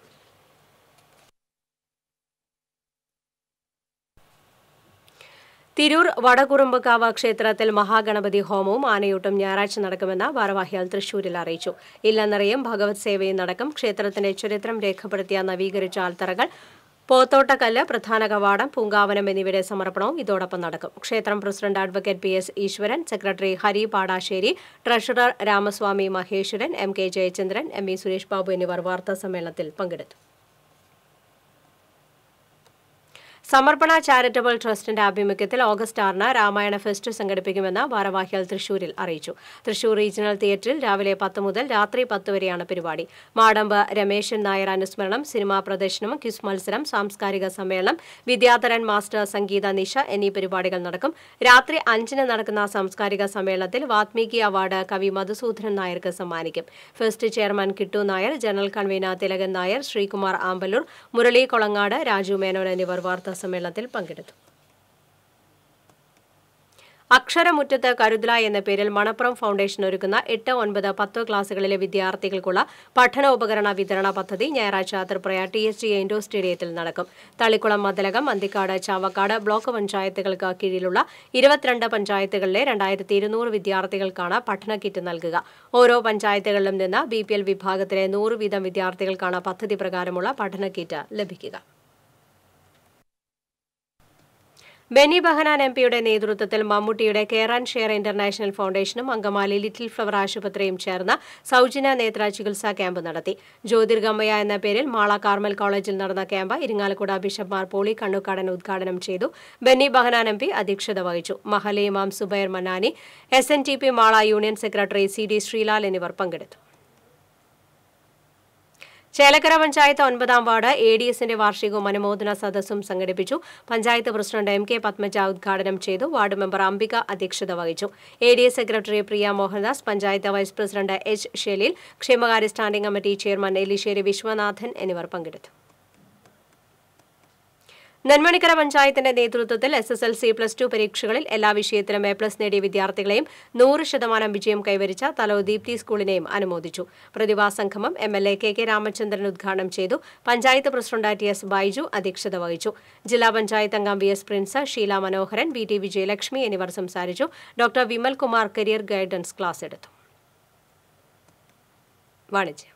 തിരൂർ വടകുറുമ്പക്കാവ് ക്ഷേത്രത്തിൽ മഹാഗണപതി ഹോമവും ആനയൂട്ടും ഞായറാഴ്ച നടക്കുമെന്ന് ഭാരവാഹികൾ തൃശൂരിൽ അറിയിച്ചു. ഇല്ലന്നറിയും ഭഗവത് സേവയും നടക്കും. ക്ഷേത്രത്തിന്റെ ചരിത്രം രേഖപ്പെടുത്തിയ നവീകരിച്ച ആൽത്തറകൾ, പോത്തോട്ടക്കല്ല്, പ്രധാന കവാടം, പൂങ്കാവനം എന്നിവയുടെ സമർപ്പണവും ഇതോടൊപ്പം നടക്കും. ക്ഷേത്രം president advocate P S Eswaran, secretary Hari Padassery, treasurer Ramaswamy Maheswaran, M K Jayachandran, M E Suresh Babu എന്നിവർ വാർത്താസമ്മേളനത്തിൽ പങ്കെടുത്തു. സമർപ്പണ ചാരിറ്റബിൾ ട്രസ്റ്റിന്റെ ആഭിമുഖ്യത്തിൽ ഓഗസ്റ്റ് ആറിന് രാമായണ ഫെസ്റ്റ് സംഘടിപ്പിക്കുമെന്ന് ഭാരവാഹികൾ തൃശൂരിൽ അറിയിച്ചു. തൃശൂർ റീജിയണൽ തിയേറ്ററിൽ രാവിലെ പത്ത് മുതൽ രാത്രി പത്ത് വരെയാണ് പരിപാടി. മാടമ്പ് രമേശൻ നായർ അനുസ്മരണം, സിനിമാ പ്രദർശനം, ക്വിസ് മത്സരം, സാംസ്കാരിക സമ്മേളനം, വിദ്യാധരൻ മാസ്റ്റർ സംഗീത നിശ എന്നീ പരിപാടികൾ നടക്കും. രാത്രി അഞ്ചിന് നടക്കുന്ന സാംസ്കാരിക സമ്മേളനത്തിൽ വാത്മീകി അവാർഡ് കവി മധുസൂദനൻ നായർക്ക് സമ്മാനിക്കും. Fest chairman Kittu Nair, general convener Thilakan Nair, Sreekumar Amballur, Murali Kolangad, Raju Menon എന്നിവർ വാർത്താ സമ്മേളനത്തിൽ പങ്കെടുത്തു. അക്ഷരമുറ്റത്ത് കരുതല എന്ന പേരിൽ മണപ്പുറം ഫൗണ്ടേഷൻ ഒരുക്കുന്ന എട്ട് ഒൻപത് പത്ത് ക്ലാസുകളിലെ വിദ്യാർത്ഥികൾക്കുള്ള പഠനോപകരണ വിതരണ പദ്ധതി ഞായറാഴ്ച Tripura T S G indoor സ്റ്റേഡിയത്തിൽ നടക്കും. തളിക്കുളം, മതലകം, അന്തിക്കാട്, ചാവക്കാട് ബ്ലോക്ക് പഞ്ചായത്തുകൾക്ക് കീഴിലുള്ള ഇരുപത്തിരണ്ട് പഞ്ചായത്തുകളിലെ രണ്ടായിരത്തി ഇരുന്നൂറ് വിദ്യാർത്ഥികൾക്കാണ് പഠന കിറ്റ് നൽകുക. ഓരോ പഞ്ചായത്തുകളിലും നിന്ന് ബി പി എൽ വിഭാഗത്തിലെ നൂറ് വീതം വിദ്യാർത്ഥികൾക്കാണ് പദ്ധതി പ്രകാരമുള്ള പഠന കിറ്റ് ലഭിക്കുക. ബെന്നി ബെഹനാൻ എം പിയുടെ നേതൃത്വത്തിൽ മമ്മൂട്ടിയുടെ കെയർ ആൻഡ് ഷെയർ ഇന്റർനാഷണൽ ഫൗണ്ടേഷനും അങ്കമാലി ലിറ്റിൽ ഫ്ലവർ ആശുപത്രിയും ചേർന്ന് സൗജന്യ നേത്ര ചികിത്സാ ക്യാമ്പ് നടത്തി. ജ്യോതിർഗമയ എന്ന പേരിൽ മാള കാർമൽ കോളേജിൽ നടന്ന ക്യാമ്പ് ഇരിങ്ങാലക്കുട ബിഷപ്പ് മാർ പോളി കണ്ണുക്കാടൻ ഉദ്ഘാടനം ചെയ്തു. ബെന്നി ബെഹനാൻ എം പി അധ്യക്ഷത വഹിച്ചു. മഹല്ലെ ഇമാം Subair Mannani, S N T P Mala union secretary C D Sreelal എന്നിവർ പങ്കെടുത്തു. ചേലക്കര പഞ്ചായത്ത് ഒൻപതാം വാർഡ് എ ഡി എസിന്റെ വാർഷികവും അനുമോദന സദസ്സും സംഘടിപ്പിച്ചു. Panchayat president M K Padmaja ഉദ്ഘാടനം ചെയ്തു. വാർഡ് മെമ്പർ അംബിക അധ്യക്ഷത വഹിച്ചു. A D S secretary Priya Mohandas, panchayat vice president H Shaleel, ക്ഷേമകാര്യ standing committee chairman Elissery Viswanathan എന്നിവർ പങ്കെടുത്തു. നെന്മണിക്കര പഞ്ചായത്തിന്റെ നേതൃത്വത്തിൽ S S L C plus two പരീക്ഷകളിൽ എല്ലാ വിഷയത്തിലും എ പ്ലസ് നേടിയ വിദ്യാർത്ഥികളെയും നൂറ് ശതമാനം വിജയം കൈവരിച്ച തലോ ദീപ്തി സ്കൂളിനെയും അനുമോദിച്ചു. പ്രതിഭാ സംഗമം M L A K K Ramachandran ഉദ്ഘാടനം ചെയ്തു. Panchayat president T S Baiju അധ്യക്ഷത വഹിച്ചു. ജില്ലാ പഞ്ചായത്ത് അംഗം V S Prince, Sheela Manoharan, V T Vijayalakshmi എന്നിവർ സംസാരിച്ചു. Doctor Vimal Kumar career guidance class എടുത്തു. വാണിജ്യം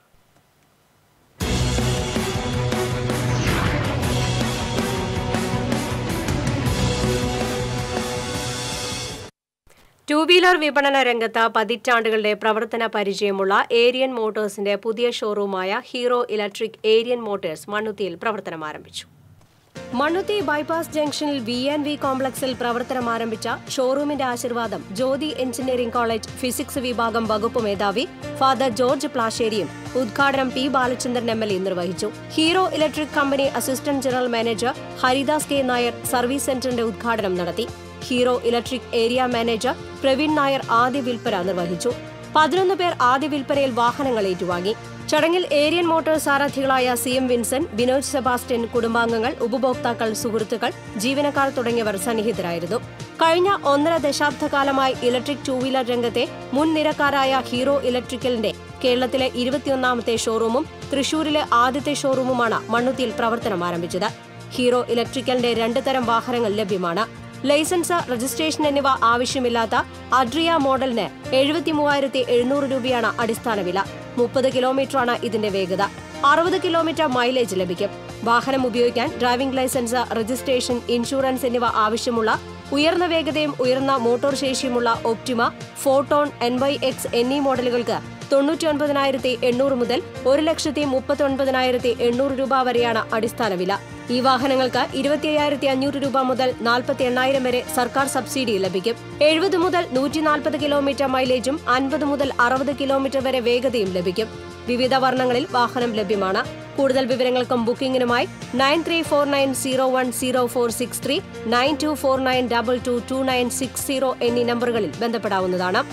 ടൂ വീലർ വിപണന രംഗത്ത് പതിറ്റാണ്ടുകളുടെ പ്രവർത്തന പരിചയമുള്ള ഏരിയൻ മോട്ടോഴ്സിന്റെ പുതിയ ഷോറൂമായ ഹീറോ ഇലക്ട്രിക് ഏരിയൻ മോട്ടോഴ്സ് മണ്ണുത്തിയിൽ പ്രവർത്തനം ആരംഭിച്ചു. മണ്ണുത്തി ബൈപ്പാസ് ജംഗ്ഷനിൽ വി എൻ വി കോംപ്ലക്സിൽ പ്രവർത്തനം ആരംഭിച്ച ഷോറൂമിന്റെ ആശീർവാദം ജ്യോതി എഞ്ചിനീയറിംഗ് കോളേജ് ഫിസിക്സ് വിഭാഗം വകുപ്പ് മേധാവി ഫാദർ ജോർജ് പ്ലാശ്ശേരിയും ഉദ്ഘാടനം P Balachandran M L A നിർവഹിച്ചു. Hero electric company assistant general manager Haridas K Nair service സെന്ററിന്റെ ഉദ്ഘാടനം നടത്തി. Hero electric area manager Praveen Nair ആദ്യ വിൽപ്പന നിർവഹിച്ചു. പതിനൊന്ന് പേർ ആദ്യ വിൽപ്പനയിൽ വാഹനങ്ങൾ ഏറ്റുവാങ്ങി. ചടങ്ങിൽ ഏരിയൻ മോട്ടോഴ്സ് സാരഥികളായ C M Vincent, Binoj Sebastian, കുടുംബാംഗങ്ങൾ, ഉപഭോക്താക്കൾ, സുഹൃത്തുക്കൾ, ജീവനക്കാർ തുടങ്ങിയവർ സന്നിഹിതരായിരുന്നു. കഴിഞ്ഞ ഒന്നര ദശാബ്ദകാലമായി ഇലക്ട്രിക് ടൂ വീലർ രംഗത്തെ മുൻനിരക്കാരായ ഹീറോ ഇലക്ട്രിക്കലിന്റെ കേരളത്തിലെ ഇരുപത്തിയൊന്നാമത്തെ ഷോറൂമും തൃശൂരിലെ ആദ്യത്തെ ഷോറൂമുമാണ് മണ്ണുത്തിയിൽ പ്രവർത്തനം ആരംഭിച്ചത്. ഹീറോ ഇലക്ട്രിക്കലിന്റെ രണ്ട് തരം വാഹനങ്ങൾ ലഭ്യമാണ്. ലൈസൻസ്, രജിസ്ട്രേഷൻ എന്നിവ ആവശ്യമില്ലാത്ത അഡ്രിയ മോഡലിന് എഴുപത്തി മൂവായിരത്തി എഴുന്നൂറ് രൂപയാണ് അടിസ്ഥാന വില. മുപ്പത് കിലോമീറ്ററാണ് ഇതിന്റെ വേഗത. അറുപത് കിലോമീറ്റർ മൈലേജ് ലഭിക്കും. വാഹനം ഉപയോഗിക്കാൻ ഡ്രൈവിംഗ് ലൈസൻസ്, രജിസ്ട്രേഷൻ, ഇൻഷുറൻസ് എന്നിവ ആവശ്യമുള്ള ഉയർന്ന വേഗതയും ഉയർന്ന മോട്ടോർ ശേഷിയുമുള്ള Optima, Photon, N Y X എന്നീ മോഡലുകൾക്ക് തൊണ്ണൂറ്റി ഒൻപതിനായിരത്തി എണ്ണൂറ് മുതൽ ഒരു ലക്ഷത്തി മുപ്പത്തി ഒൻപതിനായിരത്തി എണ്ണൂറ് രൂപ വരെയാണ് അടിസ്ഥാന വില. ഈ വാഹനങ്ങൾക്ക് ഇരുപത്തി അയ്യായിരത്തി അഞ്ഞൂറ് രൂപ മുതൽ നാൽപ്പത്തി എണ്ണായിരം വരെ സർക്കാർ സബ്സിഡി ലഭിക്കും. എഴുപത് മുതൽ നൂറ്റി നാൽപ്പത് കിലോമീറ്റർ മൈലേജും അൻപത് മുതൽ അറുപത് കിലോമീറ്റർ വരെ വേഗതയും ലഭിക്കും. വിവിധ വർണ്ണങ്ങളിൽ വാഹനം ലഭ്യമാണ്. കൂടുതൽ വിവരങ്ങൾക്കും ബുക്കിംഗിനുമായി nine three four nine zero one zero four six three, nine two four nine double two two nine six zero എന്നീ നമ്പറുകളിൽ ബന്ധപ്പെടാവുന്നതാണ്.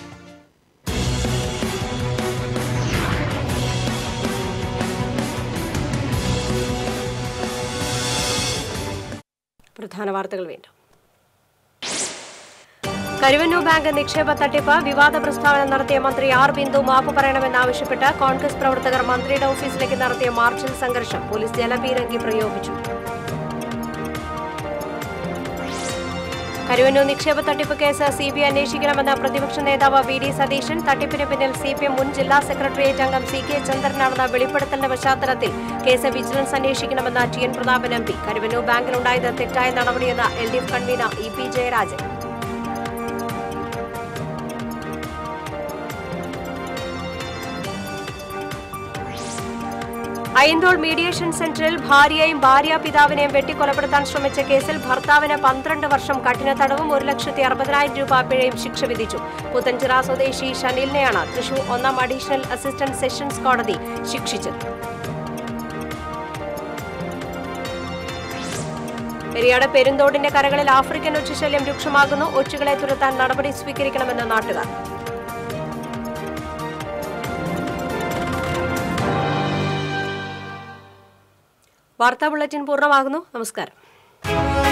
പ്രധാന വാർത്തകൾ വീണ്ടും. കരുവന്നൂർ ബാങ്ക് നിക്ഷേപ തട്ടിപ്പ് വിവാദ പ്രസ്താവന നടത്തിയ മന്ത്രി ആർ ബിന്ദു മാപ്പ് പറയണമെന്നാവശ്യപ്പെട്ട് കോൺഗ്രസ് പ്രവർത്തകർ മന്ത്രിയുടെ ഓഫീസിലേക്ക് നടത്തിയ മാർച്ചിൽ സംഘർഷം. പോലീസ് ജലപീരങ്കി പ്രയോഗിച്ചു. കരുവന്നൂർ നിക്ഷേപ തട്ടിപ്പ് കേസ് സി ബി ഐ അന്വേഷിക്കണമെന്ന് പ്രതിപക്ഷ നേതാവ് വി ഡി സതീശൻ. തട്ടിപ്പിന് പിന്നിൽ സി പി എം മുൻ ജില്ലാ സെക്രട്ടേറിയറ്റ് അംഗം സി കെ ചന്ദ്രനാണെന്ന വെളിപ്പെടുത്തലിന്റെ പശ്ചാത്തലത്തിൽ കേസ് വിജിലൻസ് അന്വേഷിക്കണമെന്ന് T N Prathapan M P. Karuvannur ബാങ്കിലുണ്ടായത് തെറ്റായ നടപടിയെന്ന് L D F convener E P Jayarajan. Ayyanthole mediation സെന്ററിൽ ഭാര്യയെയും ഭാര്യാപിതാവിനെയും വെട്ടിക്കൊലപ്പെടുത്താൻ ശ്രമിച്ച കേസിൽ ഭർത്താവിന് പന്ത്രണ്ട് വർഷം കഠിന തടവും ഒരു ലക്ഷത്തി അറുപതിനായിരം രൂപ പിഴയും ശിക്ഷ വിധിച്ചു. പുത്തൻചിറ സ്വദേശി ഷനീലിനെയാണ് തൃശൂർ ഒന്നാം അഡീഷണൽ അസിസ്റ്റന്റ് സെഷൻസ് കോടതി ശിക്ഷിച്ചത്. പെരിയാട് പെരുന്തോടിന്റെ കരകളിൽ ആഫ്രിക്കൻ ഒച്ചുശല്യം രൂക്ഷമാകുന്നു. ഒച്ചുകളെ തുരത്താൻ നടപടി സ്വീകരിക്കണമെന്ന് നാട്ടുകാർ. വാർത്താ ബുള്ളറ്റിൻ പൂർണ്ണമാകുന്നു. നമസ്കാരം.